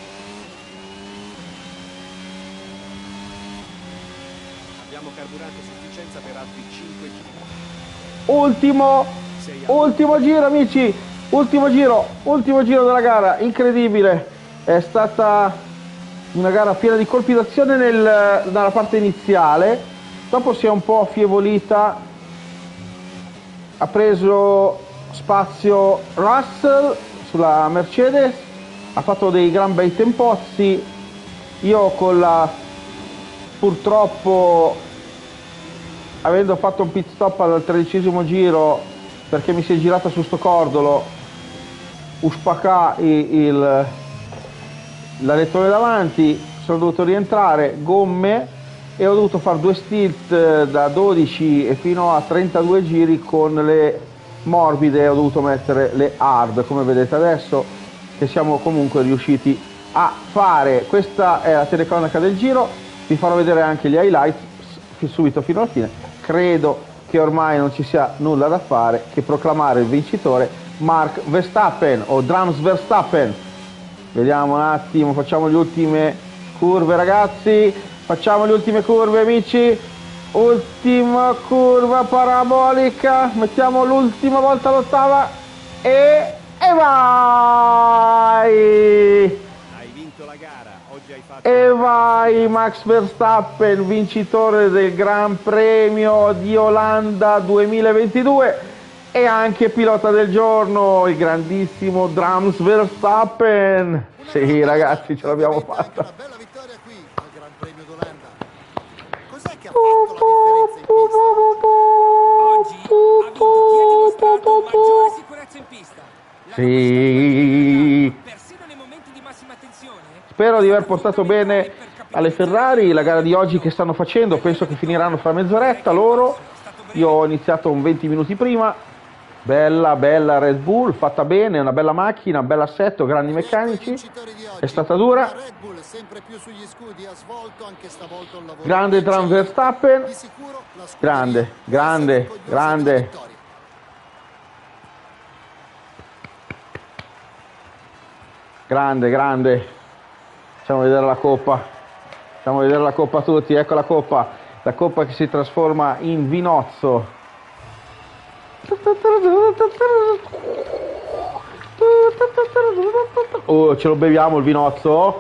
S2: Ultimo, ultimo giro amici, ultimo giro, ultimo giro della gara, incredibile, è stata una gara piena di colpi d'azione nel, nella parte iniziale, dopo si è un po' affievolita, ha preso spazio Russell sulla Mercedes, ha fatto dei gran bei tempozzi, io con la, purtroppo, avendo fatto un pit stop al tredicesimo giro perché mi si è girata su sto cordolo, uspacà il l'alettone davanti, sono dovuto rientrare, gomme, e ho dovuto fare due stilt da dodici e fino a trentadue giri con le morbide, ho dovuto mettere le hard, come vedete adesso, che siamo comunque riusciti a fare. Questa è la telecronaca del giro, vi farò vedere anche gli highlights subito fino alla fine. Credo che ormai non ci sia nulla da fare che proclamare il vincitore Mark Verstappen o Drums Verstappen. Vediamo un attimo, facciamo le ultime Curve ragazzi, facciamo le ultime curve amici. Ultima curva parabolica, mettiamo l'ultima volta l'ottava e, e vai!
S6: Hai vinto la gara, oggi hai fatto...
S2: E vai Max Verstappen, vincitore del Gran Premio di Olanda duemilaventidue e anche pilota del giorno, il grandissimo Drums Verstappen. Sì ragazzi, ce l'abbiamo fatta.
S1: Una bella vittoria qui al Gran Premio d'Olanda. Cos'è che ha fatto la differenza in pista?
S3: Oggi ha vinto chi ha dimostrato maggiore sicurezza in pista. La
S2: Sì.
S3: persino nei momenti di massima tensione.
S2: Spero di aver portato bene alle Ferrari la gara di oggi che stanno facendo, penso che finiranno fra mezz'oretta loro. Io ho iniziato un venti minuti prima. Bella, bella Red Bull, fatta bene, una bella macchina, un bel assetto, grandi meccanici. È stata dura.
S1: La Red Bull sempre più sugli scudi, ha svolto anche stavolta un lavoro
S2: Grande Drums Verstappen.
S1: di sicuro la scuderia
S2: Grande,
S1: può essere
S2: grande,
S1: orgogliosa della
S2: grande.
S1: vittoria.
S2: Grande, grande. Facciamo vedere la coppa. Facciamo vedere la coppa a tutti. Ecco la coppa. La coppa che si trasforma in vinozzo. Oh, ce lo beviamo il vinozzo?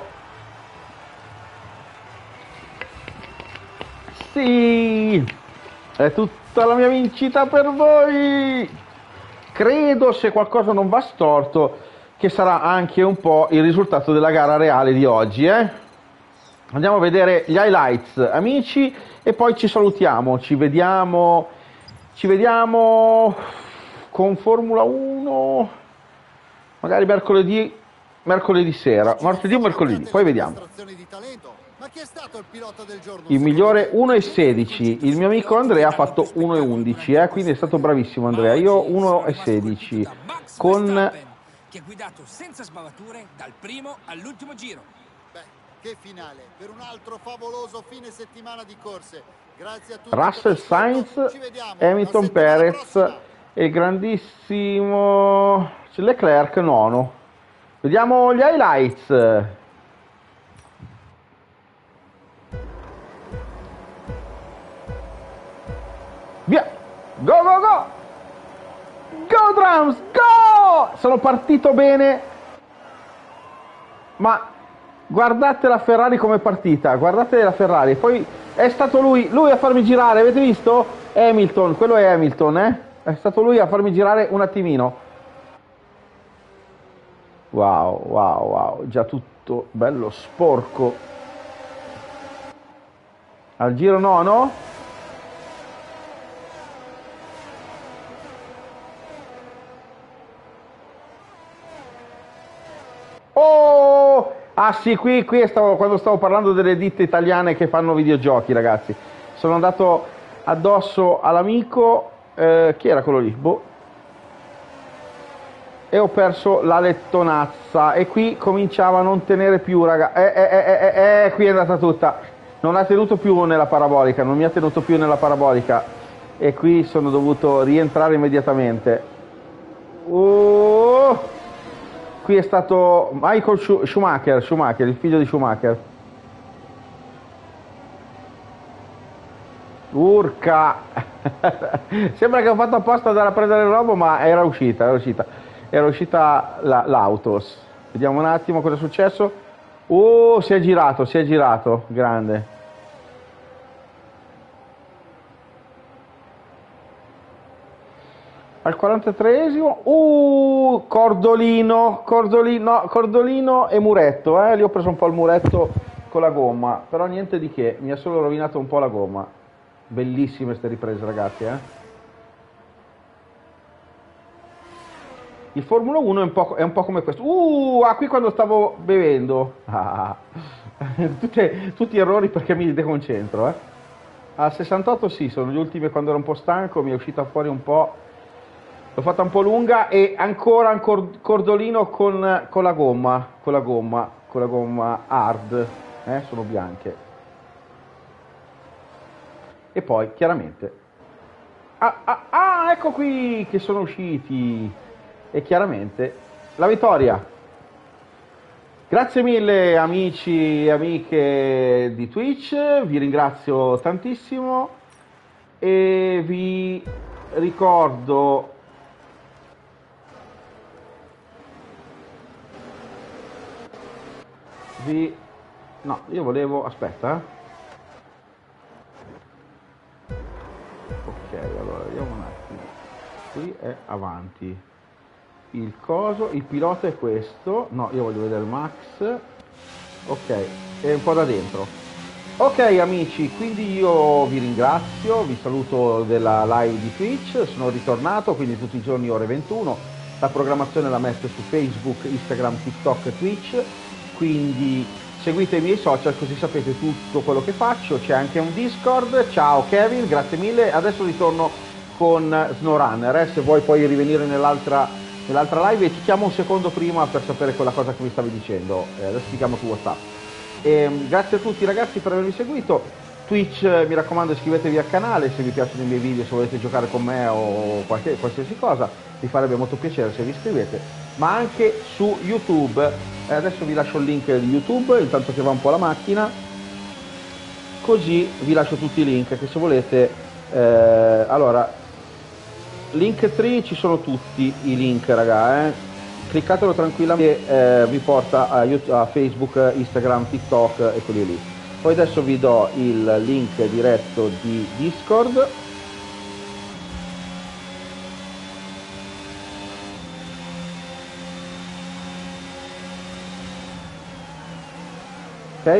S2: Sì! È tutta la mia vincita per voi! Credo, se qualcosa non va storto, che sarà anche un po' il risultato della gara reale di oggi, eh? Andiamo a vedere gli highlights, amici, e poi ci salutiamo. Ci vediamo, ci vediamo con Formula uno, magari mercoledì, mercoledì sera, martedì o mercoledì, poi vediamo.
S1: Ma chi è stato il pilota del giorno?
S2: Il migliore uno e sedici, il mio amico Andrea ha fatto uno e undici, eh? Quindi è stato bravissimo Andrea, io uno e sedici, con...
S3: che ha guidato senza sbavature dal primo all'ultimo giro.
S1: Beh, che finale, per un altro favoloso fine settimana di corse. Grazie a tutti.
S2: Russell, Sainz, Hamilton, Perez e il grandissimo Leclerc nono. Vediamo gli highlights. Via! Go, go, go! Go Drums, go! Sono partito bene, ma guardate la Ferrari come è partita, guardate la Ferrari, poi è stato lui, lui a farmi girare, avete visto? Hamilton, quello è Hamilton, eh? È stato lui a farmi girare un attimino. Wow, wow, wow, già tutto bello sporco. Al giro nono? Oh! Ah sì, qui, qui stavo, quando stavo parlando delle ditte italiane che fanno videogiochi, ragazzi. Sono andato addosso all'amico, eh, chi era quello lì? Boh. E ho perso la lettonazza. E qui cominciava a non tenere più, raga. Eh, eh, eh, eh, eh, qui è andata tutta. Non ha tenuto più nella parabolica, non mi ha tenuto più nella parabolica. E qui sono dovuto rientrare immediatamente. Oh! Qui è stato Michael Schumacher, Schumacher, il figlio di Schumacher. Urca! Sembra che ho fatto apposta andare a prendere il robo, ma era uscita, era uscita. Era uscita la, l'autos. Vediamo un attimo cosa è successo. Oh, si è girato, si è girato. Grande. Al quarantatreesimo, uh, Cordolino, Cordolino, Cordolino e muretto, eh? Lì ho preso un po' il muretto con la gomma, però niente di che, mi ha solo rovinato un po' la gomma. Bellissime queste riprese, ragazzi, eh? Il Formula uno è un po', è un po' come questo. Uh, ah, qui quando stavo bevendo. Ah, tutte, tutti errori perché mi deconcentro, eh? Al sessantotto sì, sono gli ultimi quando ero un po' stanco, mi è uscita fuori un po'. L'ho fatta un po' lunga e ancora un cordolino con, con la gomma, con la gomma, con la gomma hard, eh? Sono bianche. E poi, chiaramente, ah, ah, ah, ecco qui che sono usciti. E chiaramente, la vittoria. Grazie mille amici e amiche di Twitch, vi ringrazio tantissimo e vi ricordo vi no, io volevo aspetta eh. Ok, allora vediamo un attimo, qui è avanti il coso, il pilota è questo, no, io voglio vedere Max, ok, è un po' da dentro. Ok amici, quindi io vi ringrazio, vi saluto della live di Twitch, sono ritornato, quindi tutti i giorni ore ventuno, la programmazione la metto su Facebook, Instagram, TikTok e Twitch, quindi seguite i miei social così sapete tutto quello che faccio, c'è anche un Discord. Ciao Kevin, grazie mille, adesso ritorno con SnowRunner, eh, se vuoi poi rivenire nell'altra nell'altra live e ti chiamo un secondo prima per sapere quella cosa che mi stavi dicendo, eh, adesso ti chiamo su WhatsApp. E, grazie a tutti ragazzi per avermi seguito, Twitch mi raccomando iscrivetevi al canale se vi piacciono i miei video, se volete giocare con me o qualche, qualsiasi cosa, mi farebbe molto piacere se vi iscrivete, ma anche su YouTube, eh, adesso vi lascio il link di YouTube intanto che va un po' la macchina, così vi lascio tutti i link che se volete, eh, allora Linktree ci sono tutti i link raga, eh. cliccatelo tranquillamente, eh, vi porta a, YouTube, a Facebook, Instagram, TikTok e quelli lì. Poi adesso vi do il link diretto di Discord. Ok,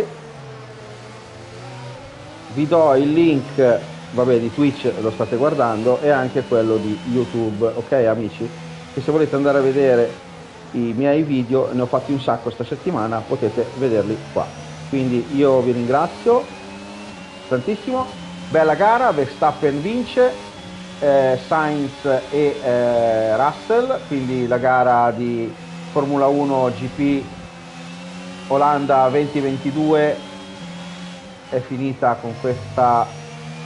S2: vi do il link, vabbè, di Twitch lo state guardando, e anche quello di YouTube, ok amici? E se volete andare a vedere i miei video, ne ho fatti un sacco sta settimana, potete vederli qua. Quindi io vi ringrazio tantissimo, bella gara, Verstappen vince, eh, Sainz e eh, Russell, quindi la gara di Formula uno G P Olanda duemilaventidue è finita con questa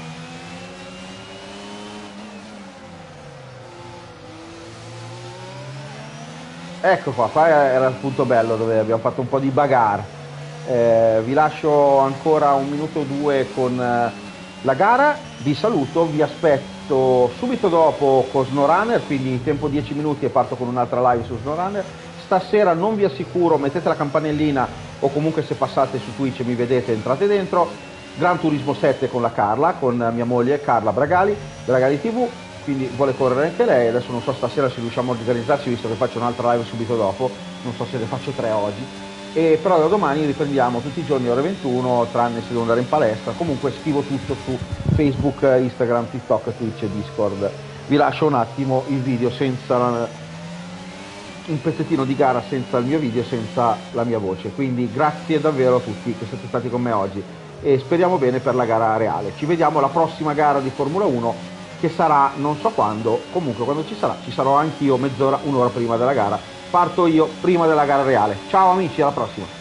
S2: ecco qua, qua era il punto bello dove abbiamo fatto un po' di bagarre. Eh, vi lascio ancora un minuto o due con eh, la gara, vi saluto, vi aspetto subito dopo con SnowRunner, quindi tempo dieci minuti e parto con un'altra live su SnowRunner. Stasera non vi assicuro, mettete la campanellina o comunque se passate su Twitch e mi vedete entrate dentro, Gran Turismo sette con la Carla, con mia moglie Carla Bragali, Bragali tivù, quindi vuole correre anche lei. Adesso non so stasera se riusciamo a organizzarci visto che faccio un'altra live subito dopo, non so se ne faccio tre oggi, e però da domani riprendiamo tutti i giorni ore ventuno, tranne se devo andare in palestra. Comunque scrivo tutto su Facebook, Instagram, TikTok, Twitch e Discord. Vi lascio un attimo il video senza la... un pezzettino di gara senza il mio video, senza la mia voce, quindi grazie davvero a tutti che siete stati con me oggi e speriamo bene per la gara reale. Ci vediamo alla prossima gara di Formula uno che sarà non so quando, comunque quando ci sarà, ci sarò anch'io mezz'ora, un'ora prima della gara, parto io prima della gara reale. Ciao amici, alla prossima!